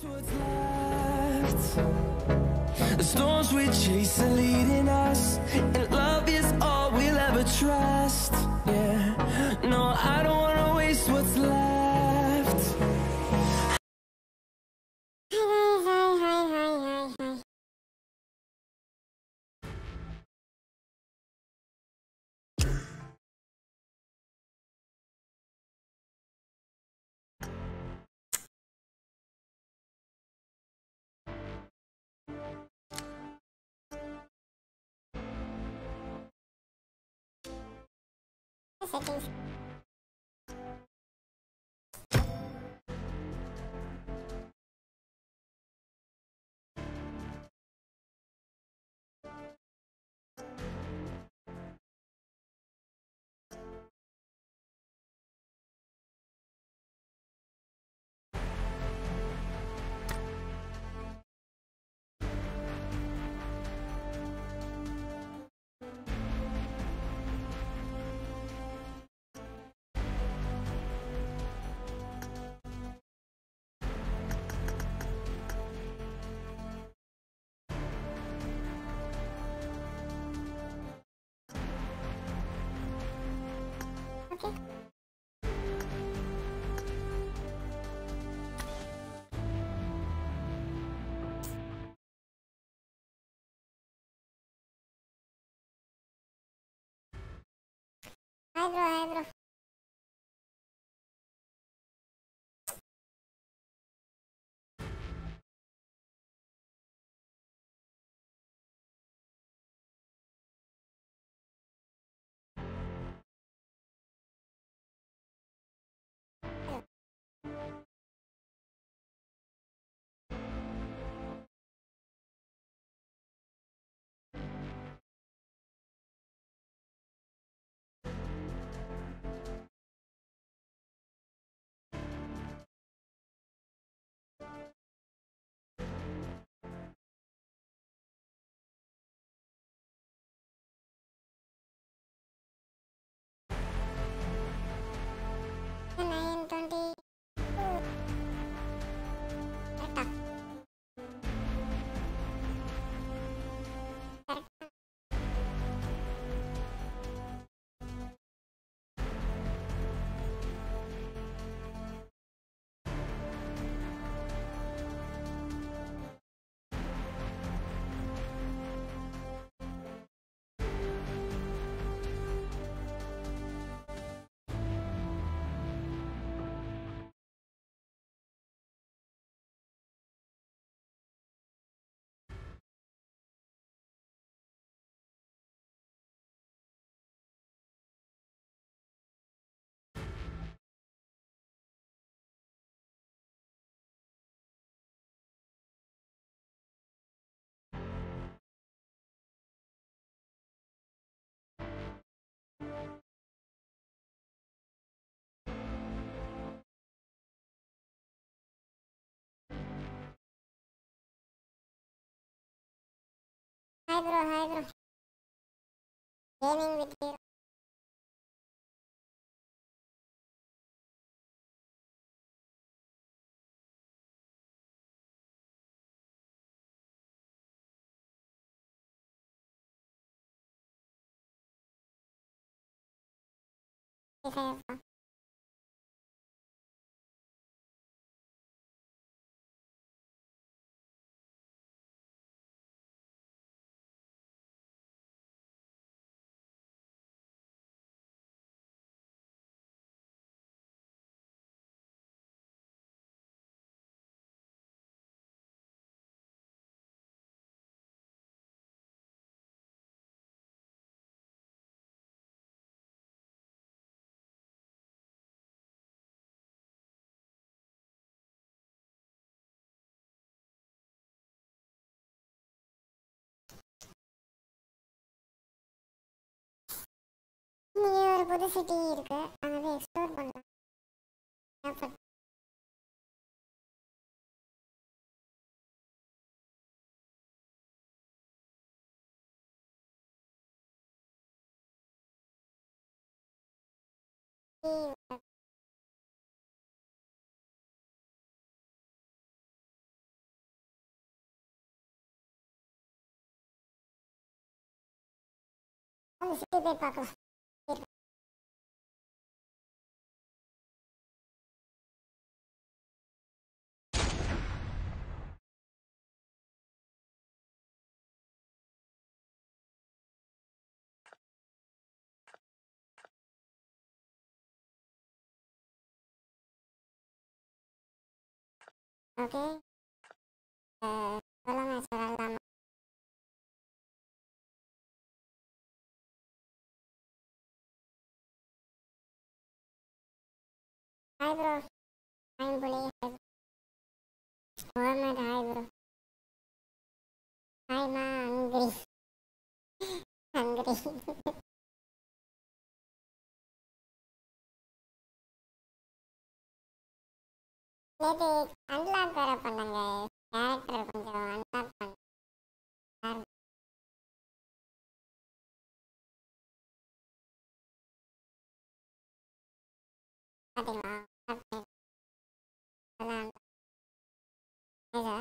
what's left. The storms we chase are leading us, and love is all we'll ever trust. Yeah, no, I don't wanna waste what's left. Settings. Okay. Hi bro. Nine 20. Hi bro. Gaming with you. Yes, I have. இங்கே ஒரு புது city இருக்கு, அங்கே போய் explore பண்ணலாம். அந்த city போய் பார்க்கலாம். ஓகே, சோலோ மேட்ச் விளாடலாமா? ஹாய் ப்ரோ, ஹாய் புலி, over mate, hi bro, hi மா, ஹங்கிரி ஹங்கிரி. நேற்று அன்லாக் வேறு பண்ணாங்க, கேரக்டர் கொஞ்சம் அன்லாக் பண்ண பார்த்தீங்களா? அதான் ஏதா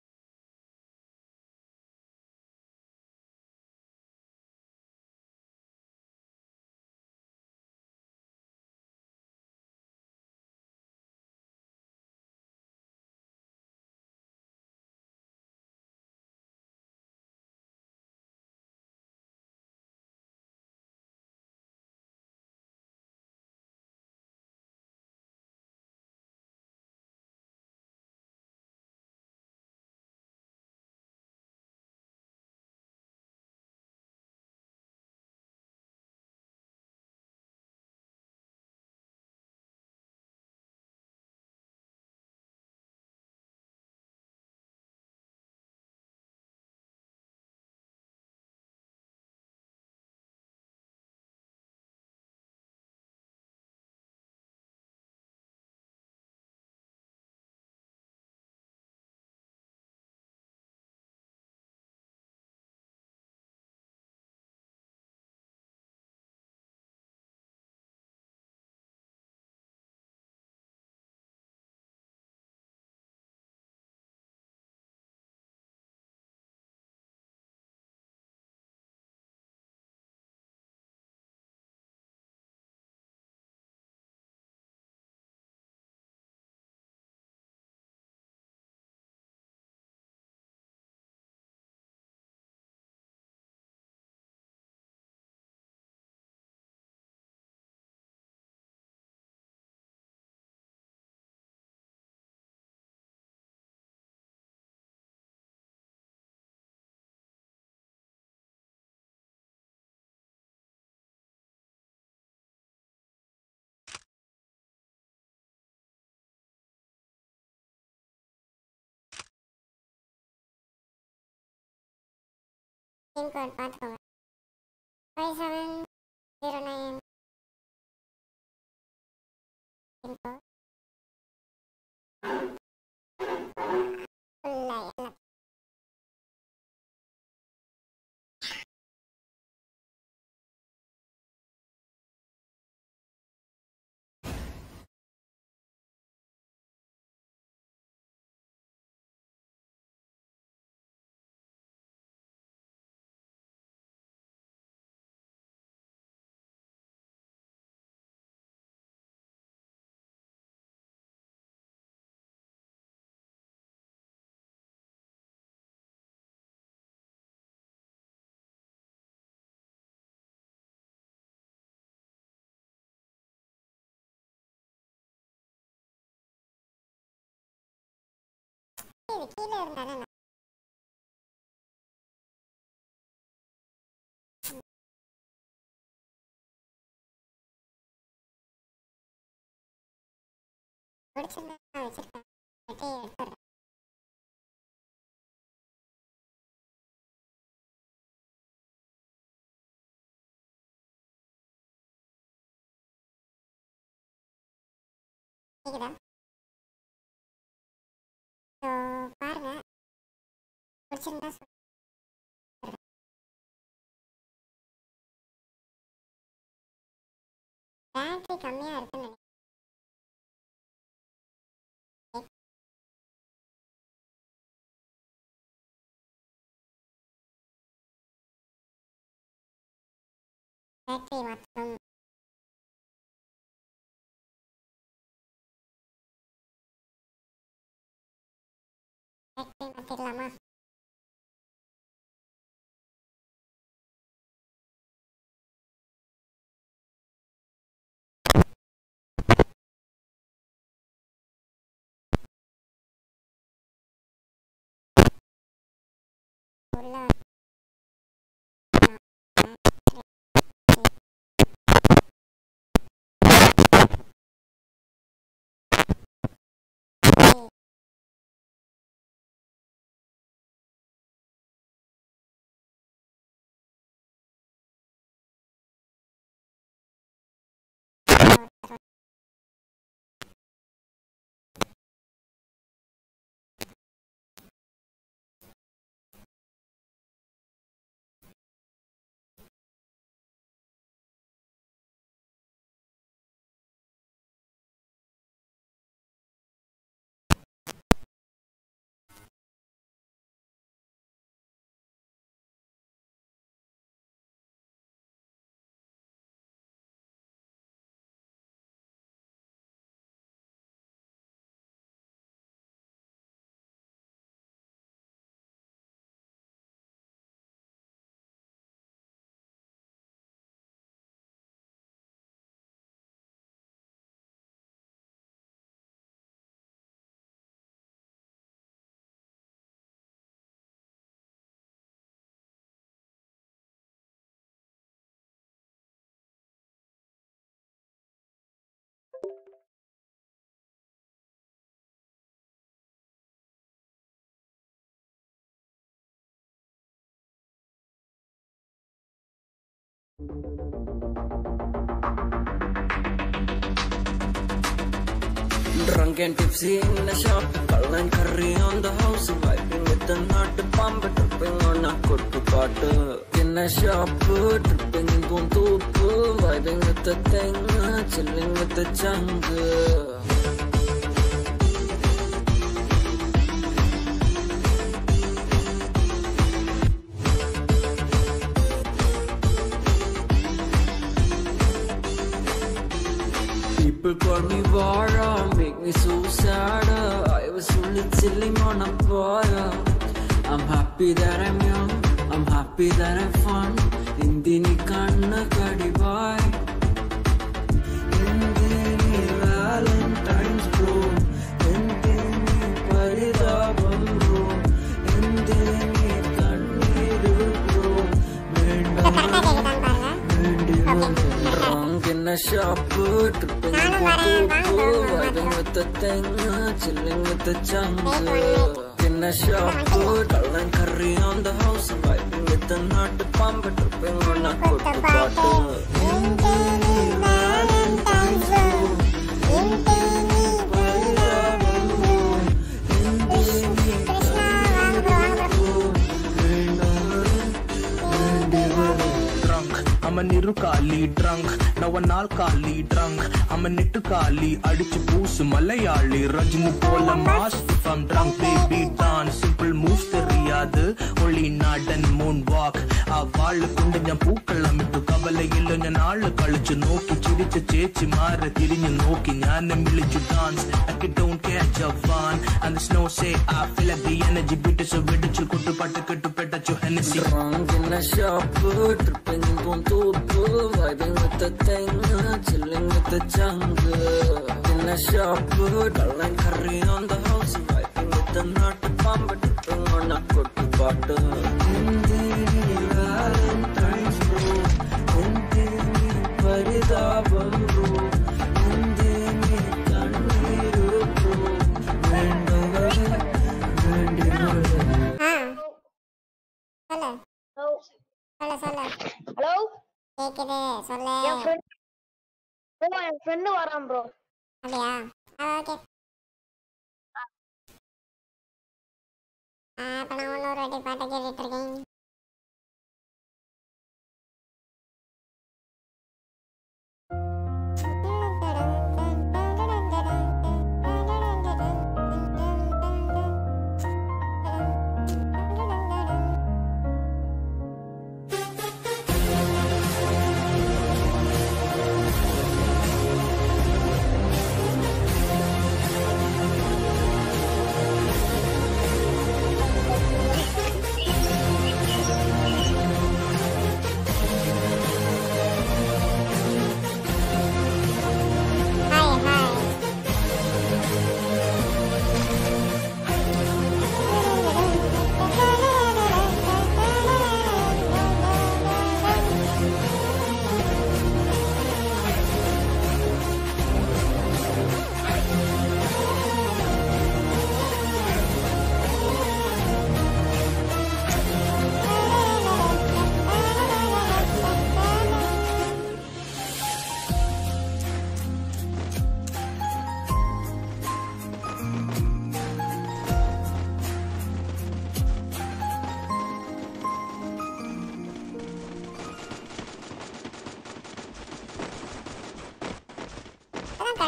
பின் கோட் பார்த்துக்கோங்க. 5709 பின் கோட் ஃபுல்லாக எல்லாம். இது கீழே இருந்தானே பிடிச்சிருந்தா நான் வச்சுருக்கேன், வெட்டி எடுத்துடுறேன். கேக்குதா? ஸோ பாருங்க, பிடிச்சிருந்தா சொல்லுங்க. பேட்டரி கம்மியாக இருக்குன்னு நினைக்கிறேன். பேட்டரி மாற்றணும். பேட்டரி மாற்றிடலாமா? உள்ள Drunk and tipsy in the shop, call and curry on the house, vibing with the nut, pump, tripping on a good butter. In the shop, tripping in Puntup, vibing with the thing, chilling with the jungle. People call me Vara, make me so sad. I was only chilling on a bar. I'm happy that I'm young, I'm happy that I'm fun. Indini kanna kadivai, Indini Valentine's bro, Indini paridabam bro, Indini kanniru bro. Drunk in a shop, tripping in Puntup, vibing with the thing, chilling with the jungle. In a shop, call and curry on the house, vibing with the nut, pump, tripping on a good bottle. Indini Valentine's bro, Indini paridabam bro, Indini drunk, I'm a nirukali drunk, now a nalkali drunk, I'm a nittukali, adichu poosu malayali, Rajini pola mass, if I'm drunk, baby dance, simple moves theriyadu, only nod and moonwalk, avaalu kundu njan pookalam ittu kavalayilla njan naalu kalichu nokki chiricha chechi maara thirinju nokki njanam milichu dance, like it don't catch a van, and the snow say I feel like the energy beat so vidichu kuttu pattu kettu petachu Hennessy. Drunk in a shop, tripping in Puntup, vibing with the thing, chilling with the jungle. In a shop, call and curry on the house, vibing with the nut, pump, tripping on a good bottle. Indini Valentine's bro, Indini paridabam bro, Indini kanniru bro. சொல்லு சொல்லு. Hello கேக்குது சொல்லு. என் friend வரான் bro. அப்படியா? Okay. அப்ப நான் இன்னொரு வாட்டி பாட்டை கேட்டுட்டு இருக்கேன்.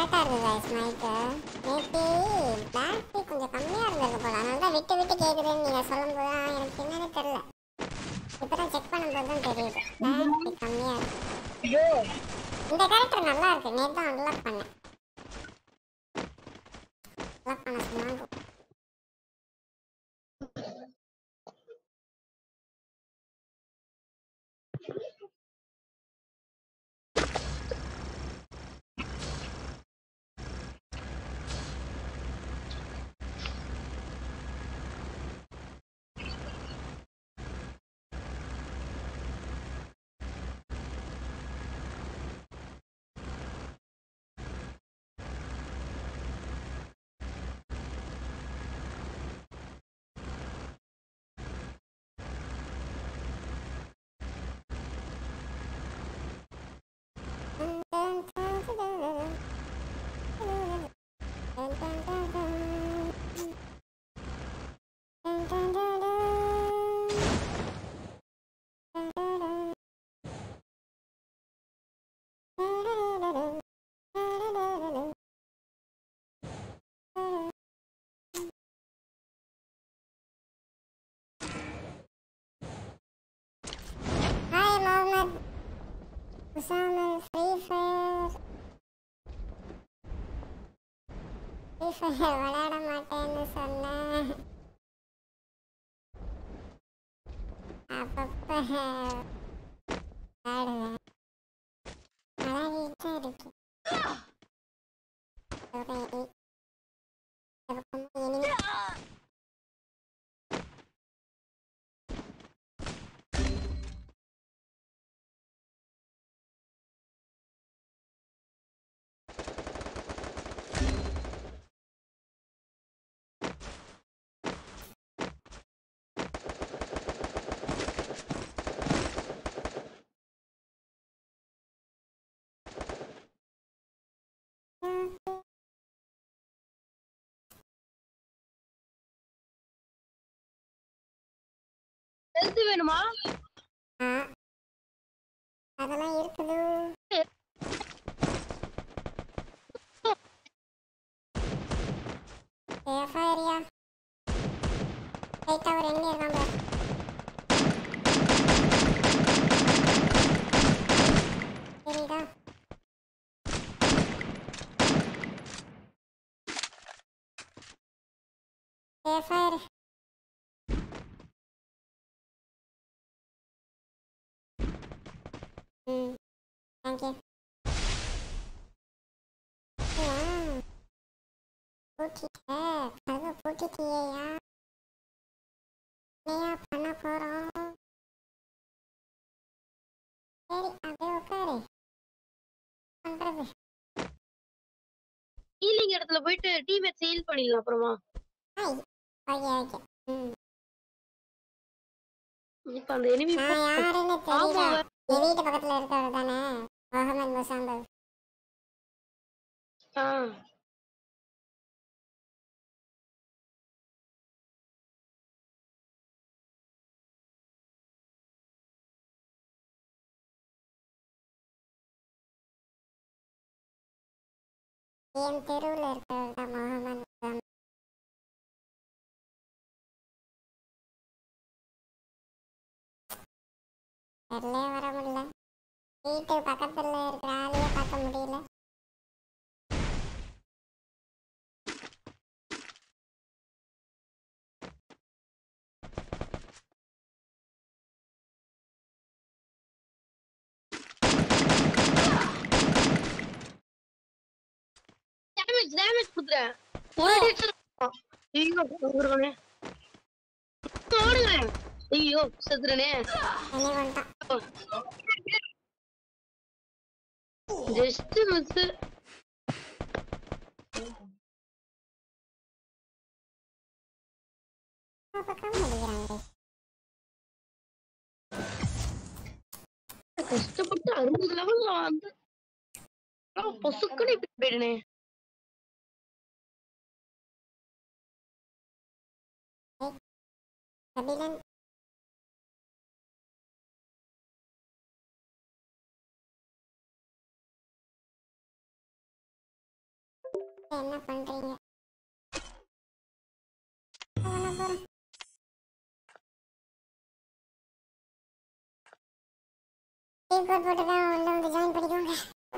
கரெக்டா இருக்கு गाइस மைக். நேத்து பேட்டரி கொஞ்சம் கம்மியா இருந்தது போல. அதனால தான் விட்டு விட்டு கேக்குதுன்னு நீங்க சொல்லும்போது எனக்கு என்னன்னு தெரியல. இப்பதான் செக் பண்ணும்போது தான் தெரியுது. பேட்டரி கம்மியா இருக்கு. ஐயோ இந்த கேரக்டர் நல்லா இருக்கு. நேத்து தான் அன்லாக் பண்ணேன். அன்லாக் பண்ண சொன்னாங்க. Hi Mohammed. Usama Free Fire. Free Fire விளையாட மாட்டேன்னு சொன்னேன். அப்பப்ப விளையாடுவேன். விளையாடிட்டு இருக்கு. ஹெல்த் வேணுமா? அதெல்லாம் இருக்குது. சேஃபா ஏரியா. ரைட்டா ஒரு எண்ணி இருக்கான் பாரு. சரிடா. சேஃபா இரு. தேங்க்யூ. பூட்டிட்ட கதவை பூட்டிட்டியா? என்னையா பண்ண போறோம்? சரி அப்படியே உட்காரு. பண்றது ஹீலிங் இடத்துல போயிட்டு டீமேட் ஹீல் பண்ணிடலாம் அப்புறமா. Okay okay. இப்ப அந்த எனிமி நான் யாருன்னு தெரியல. என் வீட்டு பக்கத்துல இருக்கவர் தானே முகமது முசாம்பர். என் தெருவில் இருக்கிறவர் தான் முகமது முசாம்பர். தெருலே வர முடியல. வீட்டு பக்கத்துல இருக்கிற ஆளையே பார்க்க முடியல. டேமேஜ் குடுறேன். ஒரு ஹிட். ஐயோ குடுறனே. ஓடுங்க. ஐயோ செத்துறனே. என்ன பண்ணிட்டான்? Just miss. பக்கம் முடிக்கிறாங்க. கஷ்டப்பட்டு 60 லெவல்ல வந்து பொசுக்குன்னு இப்படி போயிடுனே. கபிலன் என்ன பண்றீங்க? அவன போறேன். டீம் கோட் போட்டு தான் உள்ள வந்து ஜாயின் பண்ணிக்கோங்க.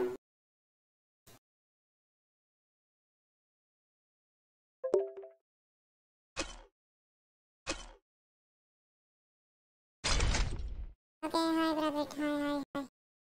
Okay, hi brother, hi hi hi.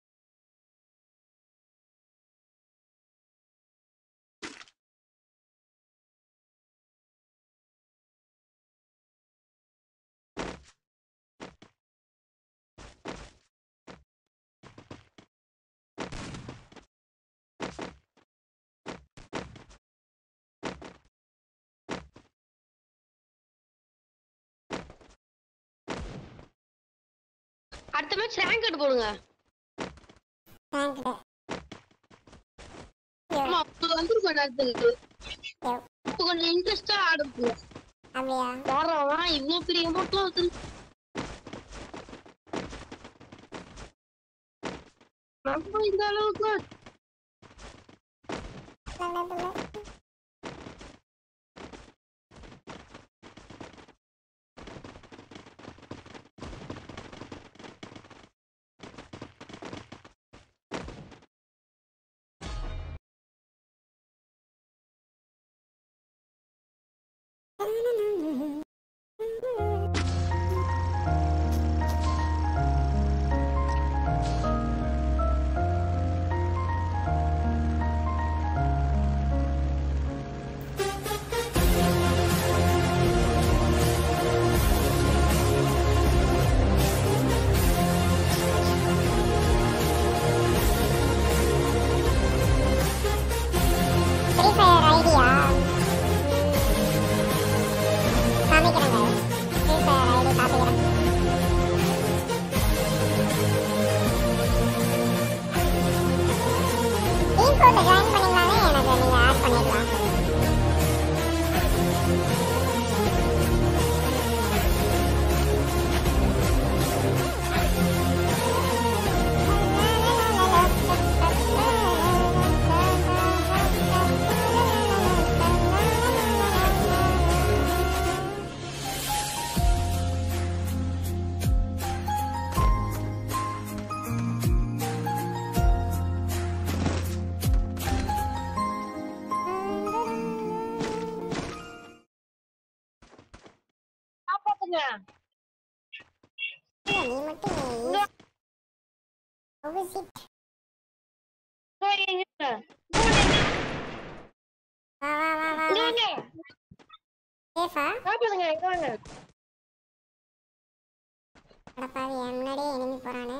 அடுத்த மேட்ச் ரேங்க் எடுத்து போடுங்க. Thank you. ஆமா, அப்ப வந்துருக்கும் நேரத்துக்கு. அப்ப கொஞ்சம் இன்ட்ரெஸ்டா ஆடுங்க. அப்படியா? யாரா இவ்வளோ பெரிய அமௌண்ட்லாம் வந்து நம்ம இந்த அளவுக்கு முன்னாடியே enemy போறானே.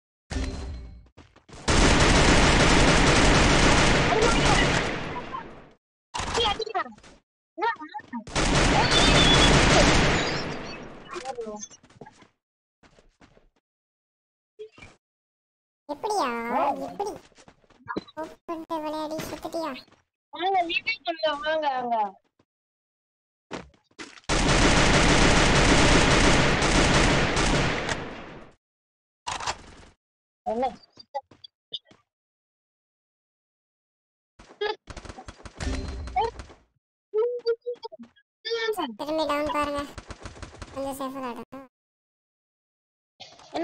எப்படியா எப்படி ஓப்பன் விளையாடி சுத்திட்டியா? வாங்க வீட்டுக்கு போலாம், வாங்க வாங்க. என்ன திரும்பி டவுன் பாருங்க, கொஞ்சம் சேஃபா ஆடுங்க. என்ன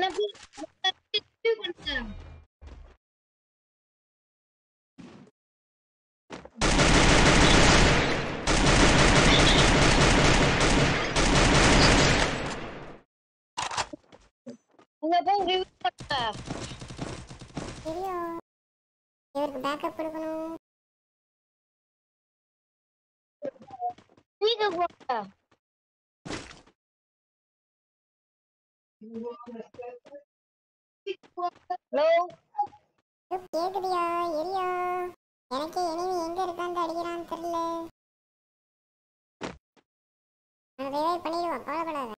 இவருக்கு பேக்கப் கொடுக்கணும். கேக்குதியா எரியா? எனக்கு enemy எங்க இருக்கான்னு அடிக்கிறான்னு தெரியல. நான் ரிவைவ் பண்ணிடுவேன், கவலைப்படாத.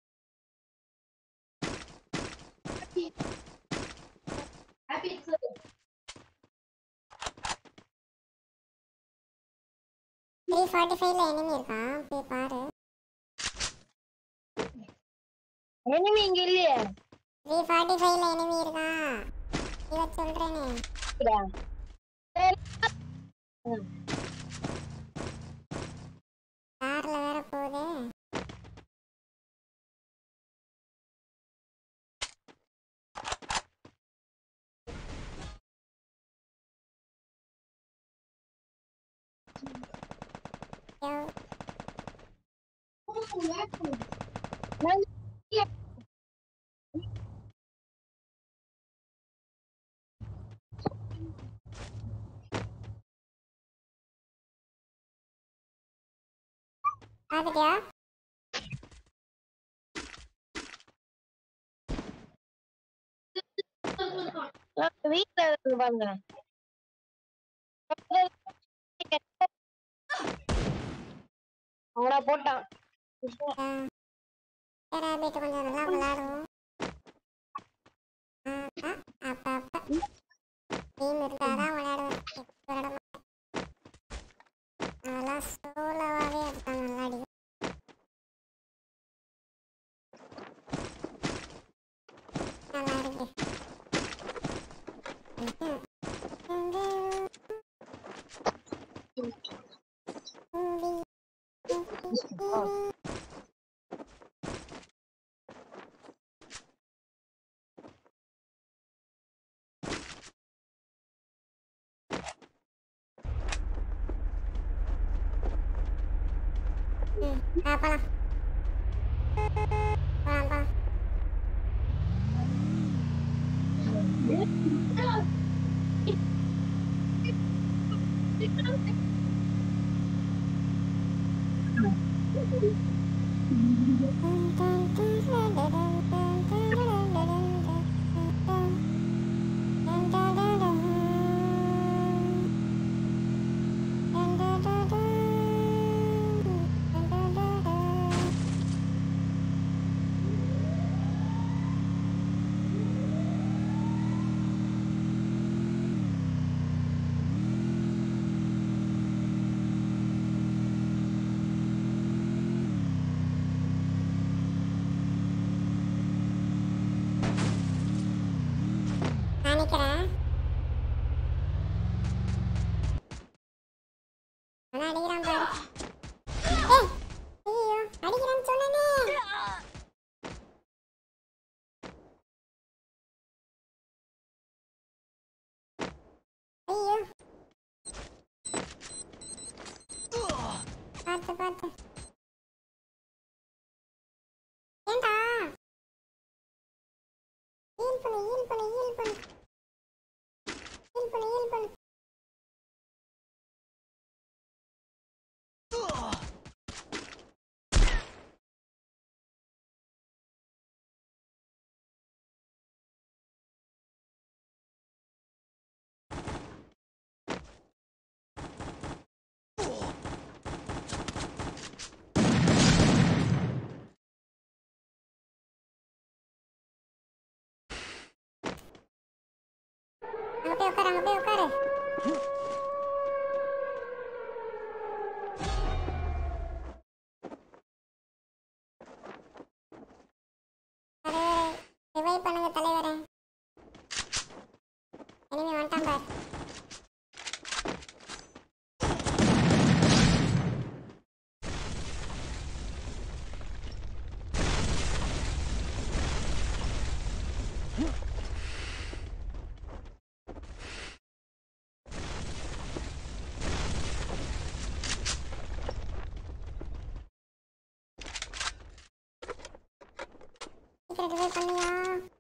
த்ரீ 45ல enemy இருக்கான், போய் பாரு. enemy இங்க இல்லையே. 345ல enemy இருக்கான், இவ சொல்றேனே. யோ பாத்துட்டியா? வீட்டுல இருக்கு பாருங்க. அவனா போட்டான். ரேபிட் கொஞ்சம் நல்லா விளையாடுவோம். அப்ப டீம் இருந்தாதான் விளையாடுவேன். விளையாட மாட்டேன். அதெல்லாம் சோலோவாவே இருக்காங்க விளையாடி. நல்லா இருக்கு. போலாம் போலாம் போலாம். நான் நிக்கிறேன். ஆனா அடிக்கிறான் பாரு. ஏய், ஐயோ அடிக்கிறான்னு சொன்னனே. ஐயோ பார்த்து பார்த்து. ஏண்டா ஹீல் பண்ணு ஹீல் பண்ணு ஹீல் பண்ணு ஹீல் பண்ணு ஹீல் பண்ணு. அங்க போய் உட்காரு அங்க போய் உட்காரு. தலைவரே ரிவைவ் பண்ணுங்க தலைவரே. எனிமி வந்துட்டான் பாரு. சீக்கிரம் ரிவைவ் பண்ணியா.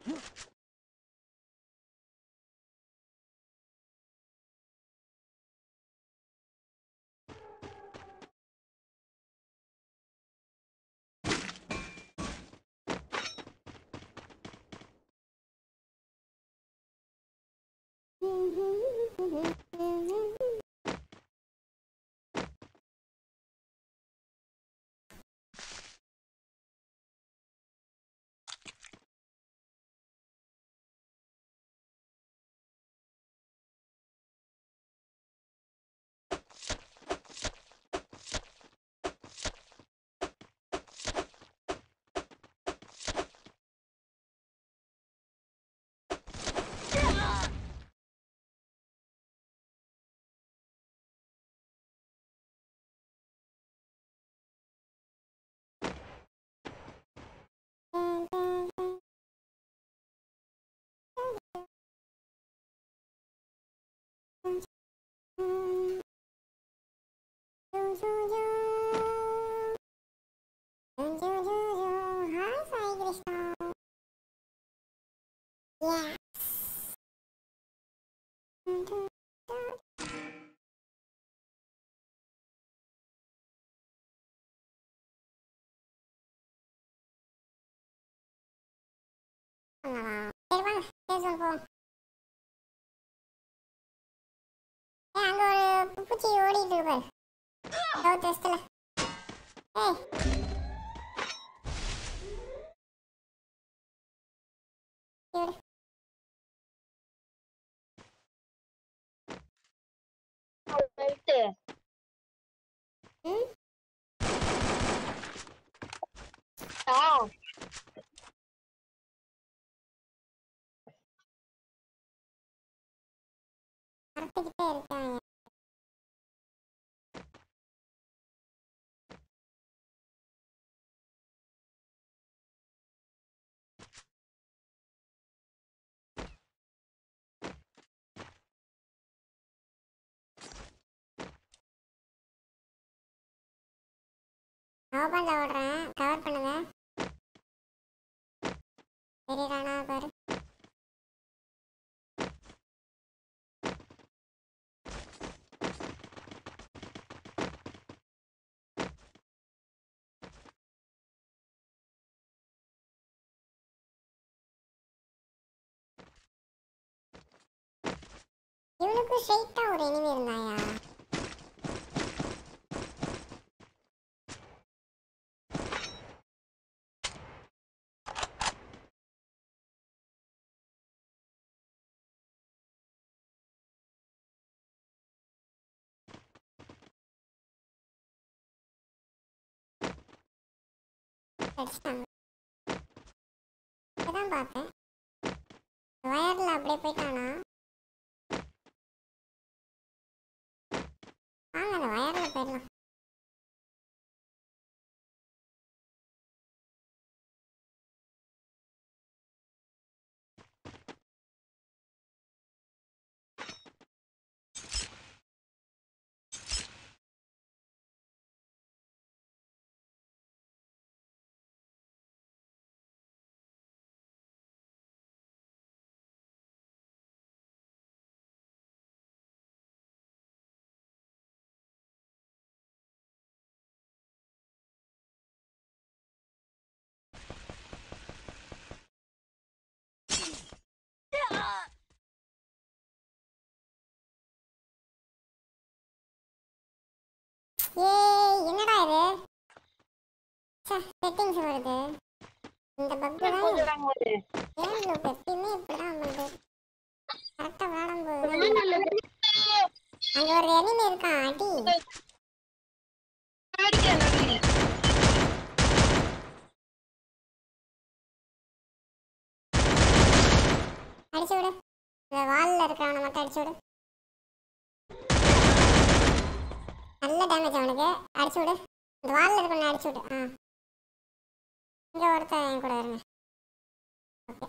Hi, Sai Krishna. Yeah. சரி வாங்க பேசுவோம் போவோம். அங்க ஒரு பூச்சி ஓடிட்டு இருக்கு பாரு. சவுத் வெஸ்ட்ல. ஏய் இவரு வெயிட் ம் மறந்துக்கிட்டே இருக்காங்க. ஓபன்ல ஓடுறேன், கவர் பண்ணுங்க. தெரியுறானா பாரு. இவனுக்கு ஸ்ட்ரைட்டா ஒரு எனிமி இருந்தாயா? அடிச்சிட்டாங்க. இப்பதான் பார்த்தேன். வயர்ல அப்படியே போயிட்டானா? வாங்க அந்த வயர்ல போயிடலாம். ஏய் என்னடா இது? செட்டிங்ஸ் வருது. இந்த பக் தான் ஏன் லூப் எப்பயுமே இப்படிதான் பண்ணுது. கரெக்டா விளையாடும்போது அங்க ஒரு எனிமி இருக்கான். அடி அடிச்சு விடு. இந்த வால்ல இருக்கிறவனை மட்டும் அடிச்சு விடு. நல்ல டேமேஜ் அவனுக்கு. அடிச்சு விடு. இந்த வால்ல இருக்கிறவனை அடிச்சு விடு. இங்க ஒருத்தன் என் கூட இருங்க. ஓகே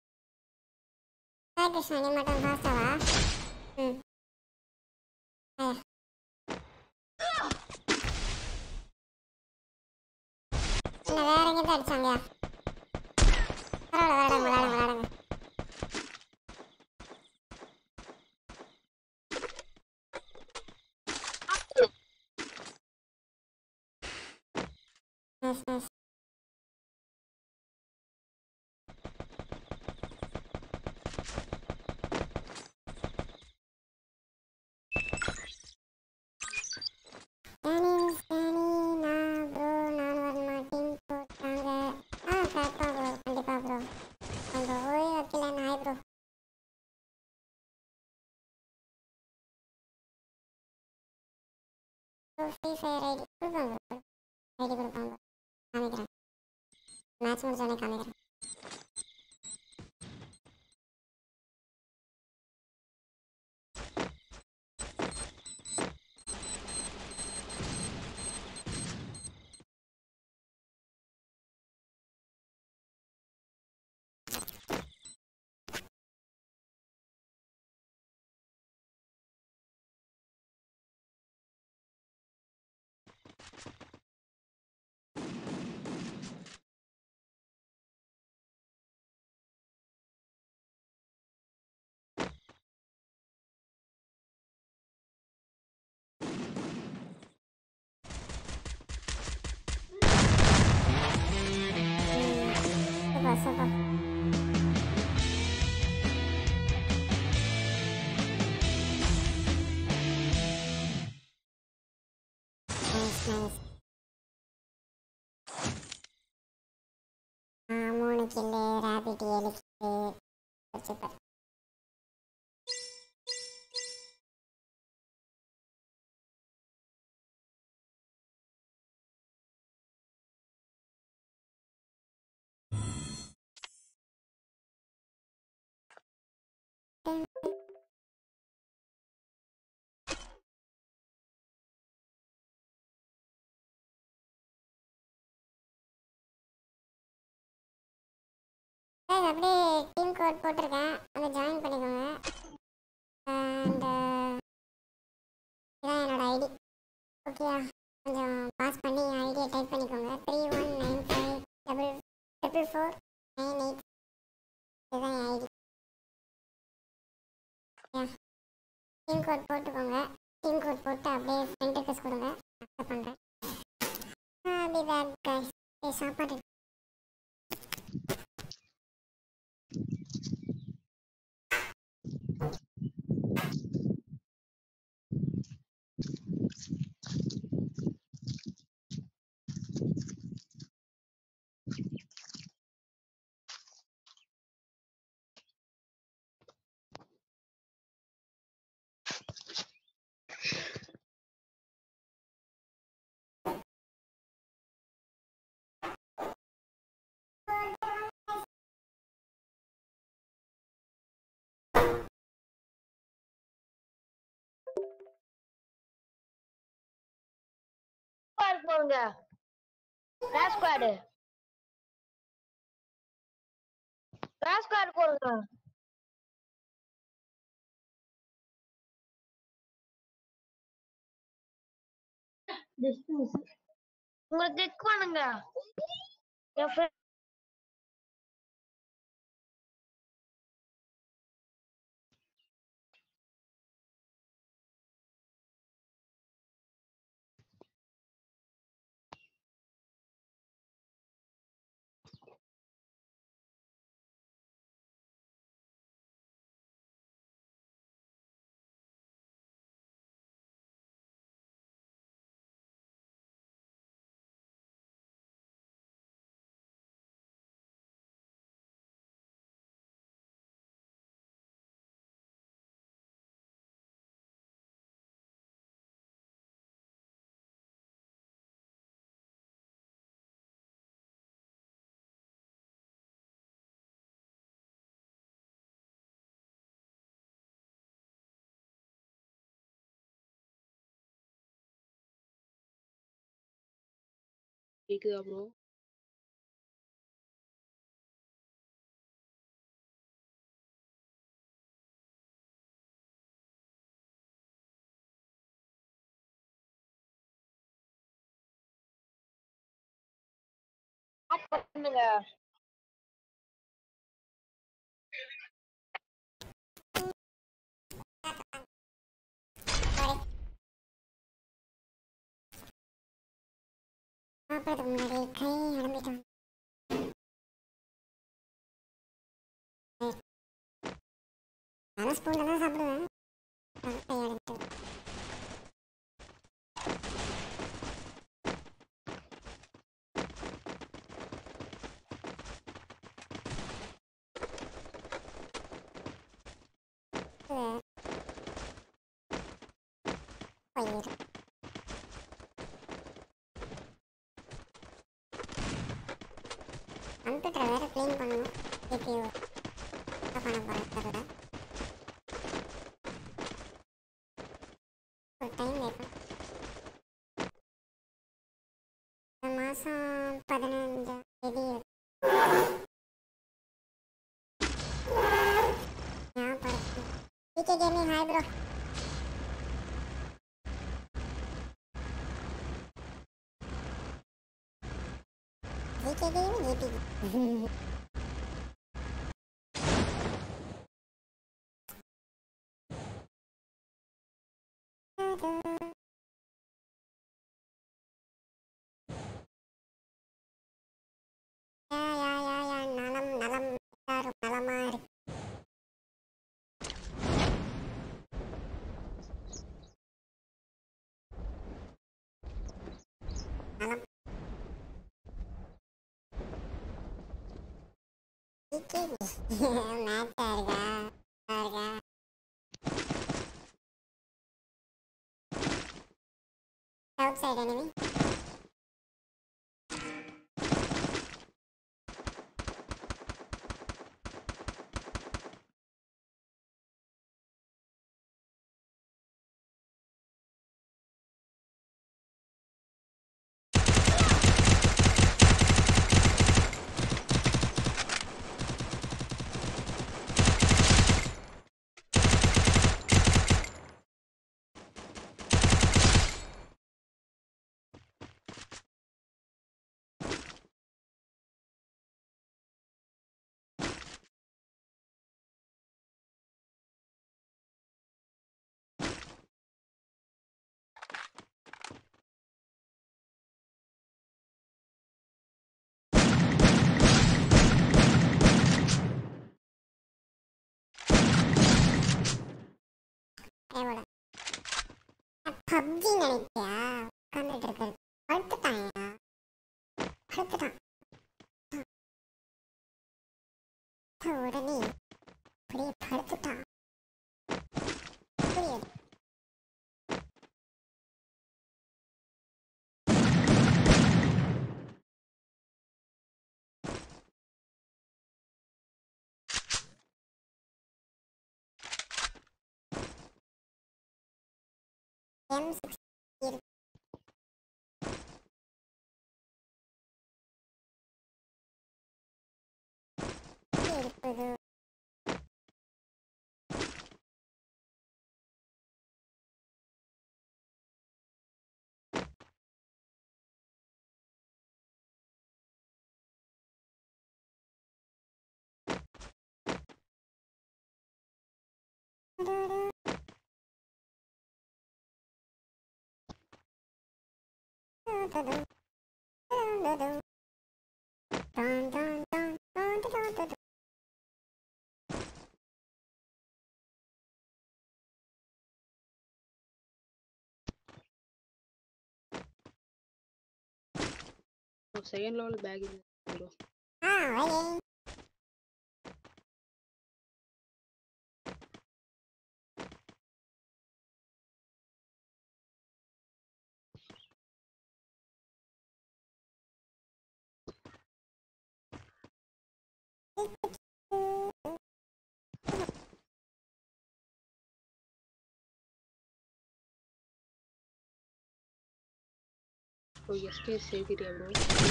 ஹாய் கிருஷ்ணா, நீ மட்டும் ஃபாஸ்டா வா. ம் ஐயா என்ன வேற எங்கேயும் அடிச்சாங்கயா? பரவாயில்ல, விளையாடுங்க விளையாடுங்க விளையாடுங்க. Nice nice. Free fire ID கொடுப்பாங்க, ஐடி கொடுப்பாங்க, காமிக்கிறேன். மேட்ச் முடிச்சோடனே காமிக்கிறேன். Super super. Nice nice. 3 kill, rabbit 7 kill. Super. அப்படியே டீம் கோட் போட்டிருக்கேன், அதை ஜாயின் பண்ணிக்கோங்க. அண்ட் இதான் என்னோட ஐடி. ஓகேயா, கொஞ்சம் பாஸ் பண்ணி ஐடியை டைப் பண்ணிக்கோங்க. 3195444988. இதுதான் என் ஐடி. டீம் கோட் போட்டுக்கோங்க. டீம் கோட் போட்டு அப்படியே ஃப்ரெண்ட் ரிக்வெஸ்ட் கொடுங்க, அக்செப்ட் பண்ணுறேன். அப்படியே பேக் கைஸ். சாப்பாடு போங்க. கிராஷ் ஸ்குவாட் போடுங்க. உங்களை கிளிக் பண்ணுங்க. என் friend கேக்குதா ப்ரோ? பண்ணுங்க. சாப்பிட்றதுக்கு முன்னாடி கை அலம்பிட்டோம். நானும் ஸ்பூனில் தான் சாப்பிடுவேன். கை அலம்பிட்டோம். போயிடும். கம்ப்யூட்டரை வேறு க்ளீன் பண்ணணும். CPU பண்ண போகிறேன் தெரியல. ஒரு டைம் வேணும். இந்த மாதம் 15 தேதி ஞாபகம். PK gaming hi bro. PK gaming AP. நலம் நலம் எல்லாரும் நலமா இருக்கு. நலம். மேட்சா இருக்கா இருக்கா? Outside enemy. எவ்வளோ பப்ஜி நினைக்கியா? உட்காந்துட்டு இருக்கு. படுத்துட்டாயா? படுத்துட்டான். உடனே அப்படியே படுத்துட்டான். புரியுது. M6 இருக்கு. இருக்குது. Second level bag bro. Okay. Bro SKS சேர்த்துட்டியா ப்ரோ?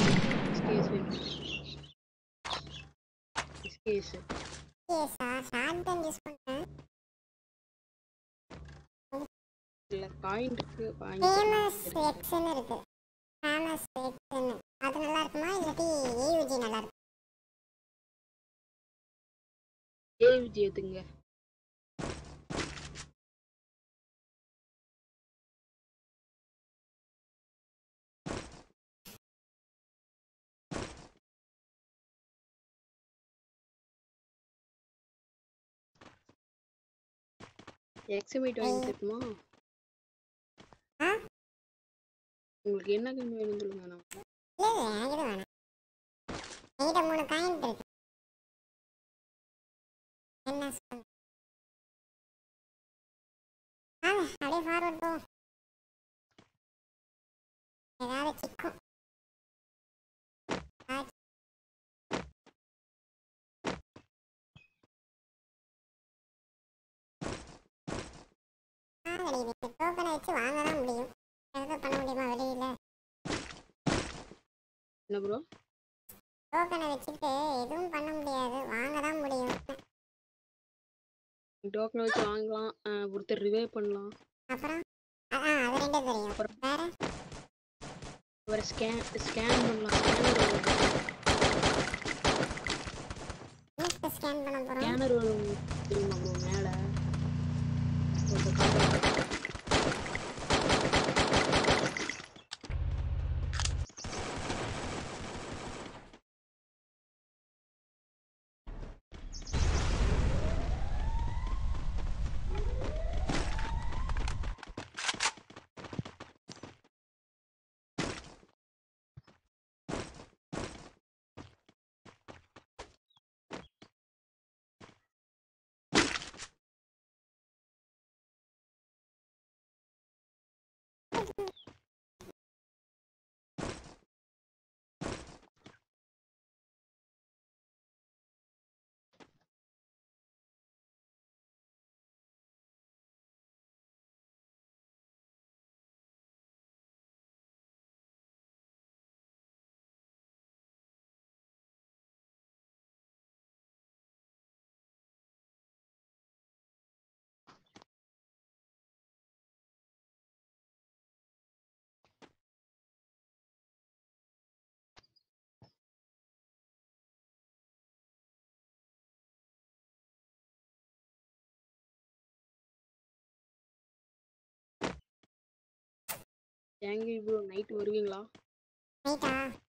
எஸ்கேஎஸ் ஷார்ட்கன் யூஸ் பண்றேன். இல்ல காயின் இருக்கு. ஃபேமஸ் எக்ஸ்னு இருக்கு. ஃபேமஸ் எக்ஸ்னு அது நல்லா இருக்குமா இல்லாட்டி ஏயுஜி நல்லா இருக்கு? ஏயுஜி எதுங்க? எக்ஸிபிட் வாங்கி தரட்டுமா? ஆ உங்களுக்கு என்ன கன் வேணும்னு சொல்லுங்க நான். இல்லை இல்லை எனக்கு இது வேணாம். என்கிட்ட 3 காயின் இருக்கு. என்ன சொல்ல அப்படியே ஃபார்வர்ட் போ. ஏதாவது சிக்கும். டோக்கனை வச்சு வாங்க தான் முடியும். எதாவது பண்ண முடியுமா வெளியில? என்ன ப்ரோ? டோக்கனை வச்சுட்டு எதுவும் பண்ண முடியாது, வாங்க தான் முடியும். டோக்கனை வச்சு வாங்கலாம், ஒருத்தர் ரிவைவ் பண்ணலாம். அப்புறம் அது 2 தெரியும். வேற வேற ஸ்கேன் பண்ணலாம். ஸ்கேன் பண்ண போகிறோம். ஸ்கேனர் வரும் தெரியுமா ப்ரோ? மேலே தேங்க்யூ ப்ரோ. நைட் வருவீங்களா? நைட்டா?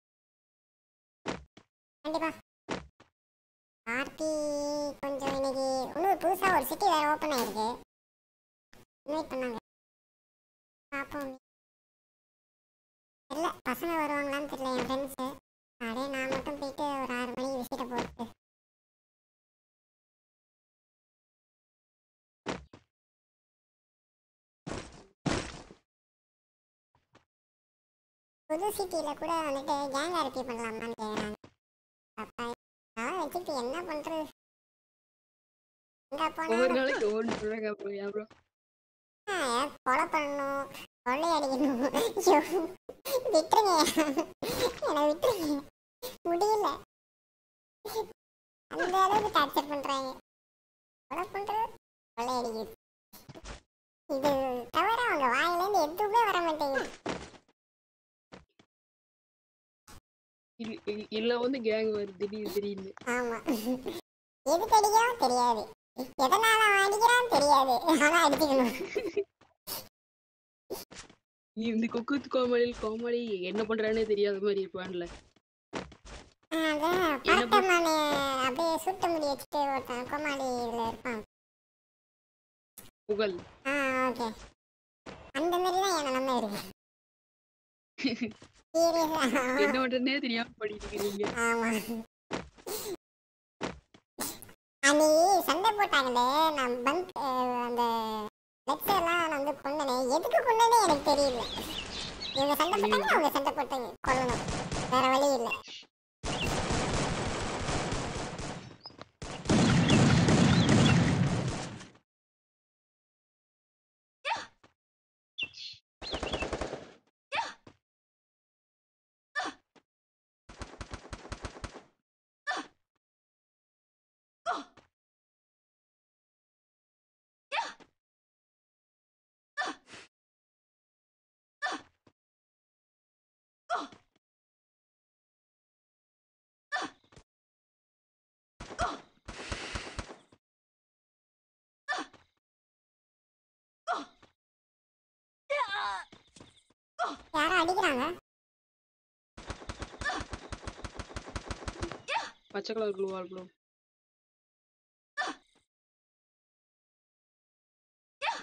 கண்டிப்பா. பார்ட்டி கொஞ்சம் இன்னைக்கு இன்னும் புதுசாக ஒரு சிட்டி வேறு ஓப்பன் ஆயிருக்கு. இன்வைட் பண்ணாங்க, பார்ப்போம். இல்லை பசங்க வருவாங்களான்னு தெரியல, என் ஃப்ரெண்ட்ஸு. அப்படியே நான் மட்டும் போயிட்டு ஒரு 6 மணிக்கு விசிட்ட போட்டு புது சிட்டியில் கூட வந்துட்டு கேங் ஆர்பி பண்ணலாமான்னு கேட்குறாங்க. அப்பா அதான் வச்சுட்டு என்ன பண்ணுறது? எங்கே ஒவ்வொரு போனாலும் நாளைக்கு ஒவ்வொன்று சொல்லுங்க ப்ரோ. ஏன் ப்ரோ? கொலை பண்ணணும், கொள்ளை அடிக்கணும். ஐயோ, விட்டுருங்க, என்னை விட்டுருங்க, முடியல. அந்த அளவுக்கு டார்ச்சர் பண்ணுறாங்க. கொலை பண்ணுறது, கொள்ளை அடிக்குது. இது தவிர அவங்க வாயிலேருந்து எதுவுமே வர மாட்டேங்குது. இல்ல வந்து கேங் வருது திடீர்னு. ஆமா, எதுக்கு அடிக்கிறான் தெரியாது, எதனால அவன் அடிக்கிறான்னு தெரியாது, ஆனா அடிச்சுக்கணும். நீ இந்த குக்கு கோமாளி என்ன பண்றானே தெரியாத மாதிரி இருப்பான்ல. அதான் படத்தம்மானு அப்படியே சுட்ட முடி வச்சுட்டு ஒருத்தன் கோமாளி இதுல இருப்பான். புகழ். ஓகே, அந்த மாதிரி தான் என் நிலைமை இருக்கு. சீரியஸா என்ன பண்றதுனே தெரியாம பண்ணிட்டு இருக்கீங்க. ஆமா, அன்னைக்கு சண்டை போட்டாங்களே, நான் பங்க் அந்த லெக்சர்லாம் நான் வந்து கொண்டனே, எதுக்கு கொண்டனே எனக்கு தெரியல. இவங்க சண்டை போட்டாங்க, அவங்க சண்டை போட்டாங்க, கொல்லணும், வேற வழி இல்லை. யாரும் அடிக்கிறாங்க. பச்சை கலர் க்ளூவால் ப்ரோ.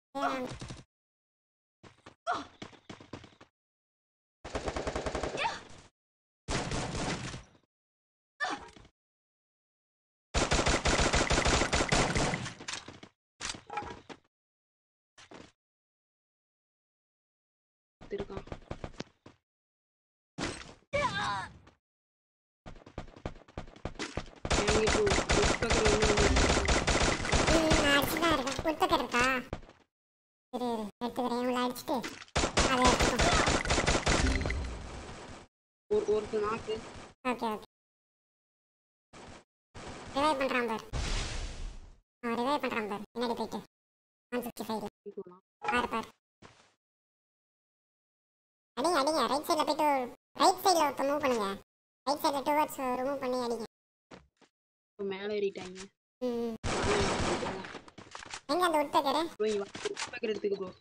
இருக்கான். எனக்கு இப்போ புத்தகம் நான் அடிச்சுதான் இருக்கேன். புத்தகம் இருக்கா? இரு எடுத்துக்கிறேன். இவங்களை அடிச்சுட்டு அதை எடுத்துக்கோ. ஒருத்தர் நாக்கு. Okay okay. ரிவைவ் பண்ணுறான் பார். அவன் ரிவைவ் பண்ணுறான் பார். பின்னாடி போயிட்டு 155 பாரு பாரு. அடிங்க அடிங்க. ரைட் சைடில் போயிட்டு ரைட் சைடில் ஒருத்த மூவ் பண்ணுங்க. ரைட் சைடில் டுவர்ட்ஸ் ரிமூவ் பண்ணி அடிங்க. இப்போ மேலே ஏறிட்டாங்க. ம் எங்கே அந்த உட்பக்கரு? புத்தகம் எடுத்துக்கு ப்ரோ.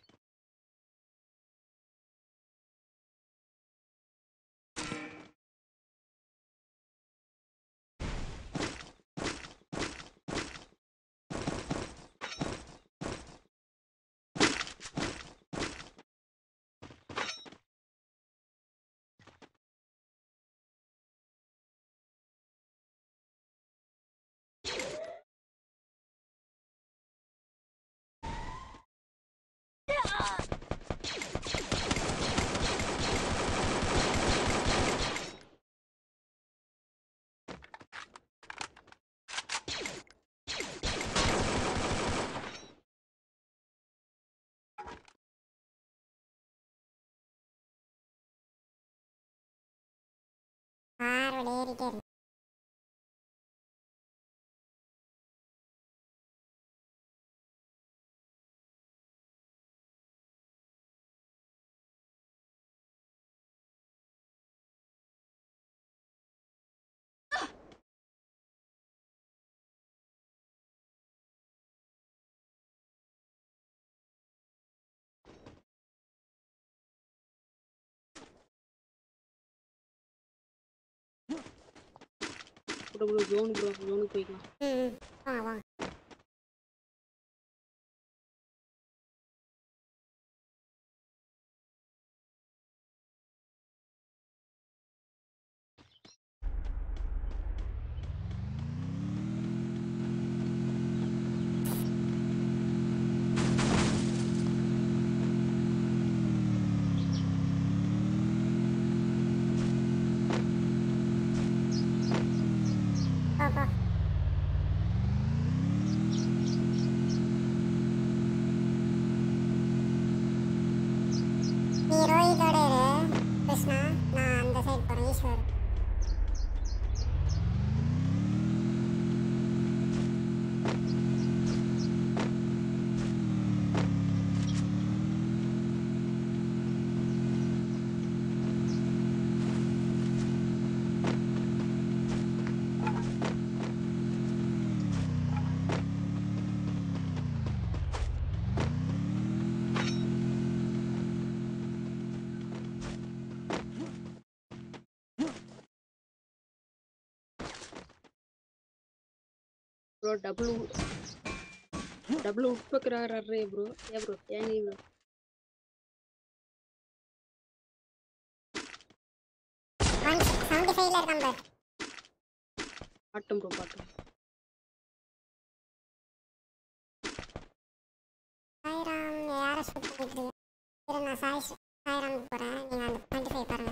பார்வடி ஏறிட்டே இருக்கு. ப்ரோ ஜோனுக்கு போய்க்கலாம். ம் வாங்க வாங்க. போ போ. நீ ரோஹித்தோட இரு கிருஷ்ணா. நான் அந்த சைடு போகிறேன். ஈஸ்வர் ப்ரோ டபுள் உட்பக்கிறாரே ப்ரோ. ஏன் ப்ரோ ஏங்க ப்ரோ? ஒன் 75ல இருக்கான் பார். பாட்டும் ப்ரோ பாட்டும். சாய்ராம் யாரை ஷூட் பண்ணிட்டு இரு. நான் சாய்ராமுக்கு போகிறேன். நீங்கள் அந்த 25 பாருங்க.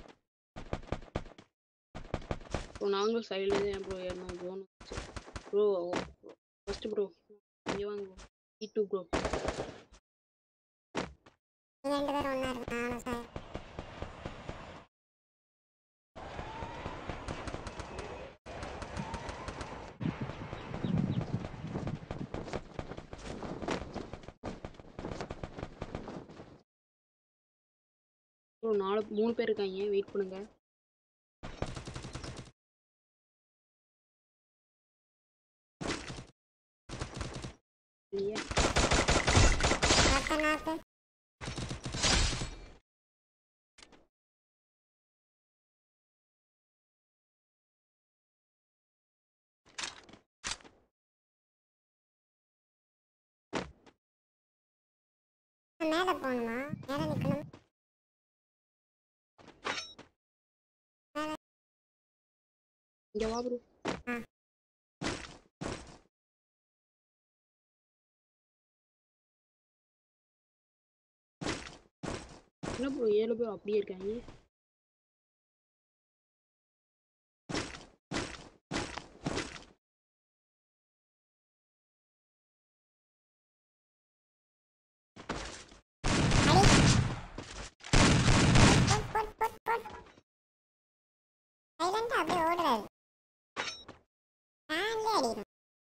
ப்ரோ நாங்களும் சைட்லேருந்து ஏன் ப்ரோ ஏறணும் ஜோன் ப்ரோ? ஃபர்ஸ்ட் ப்ரோ இங்கே வாங்க ப்ரோ. E2 bro. நீங்கள் 2 பேரும் ஒன்றா இருக்கு. நானும் சாய். ப்ரோ 3 பேர் இருக்காங்க. வெயிட் பண்ணுங்க. இல்லையா நாக்கு மேல போகணுமா? மேல நிக்கணும். இங்க வா ப்ரோ. என்ன ப்ரோ 7 பேர் அப்படியே இருக்காங்க? சைலண்டா அப்படியே ஓடுறாரு. ஃபேன்லயே அடிக்கணும்.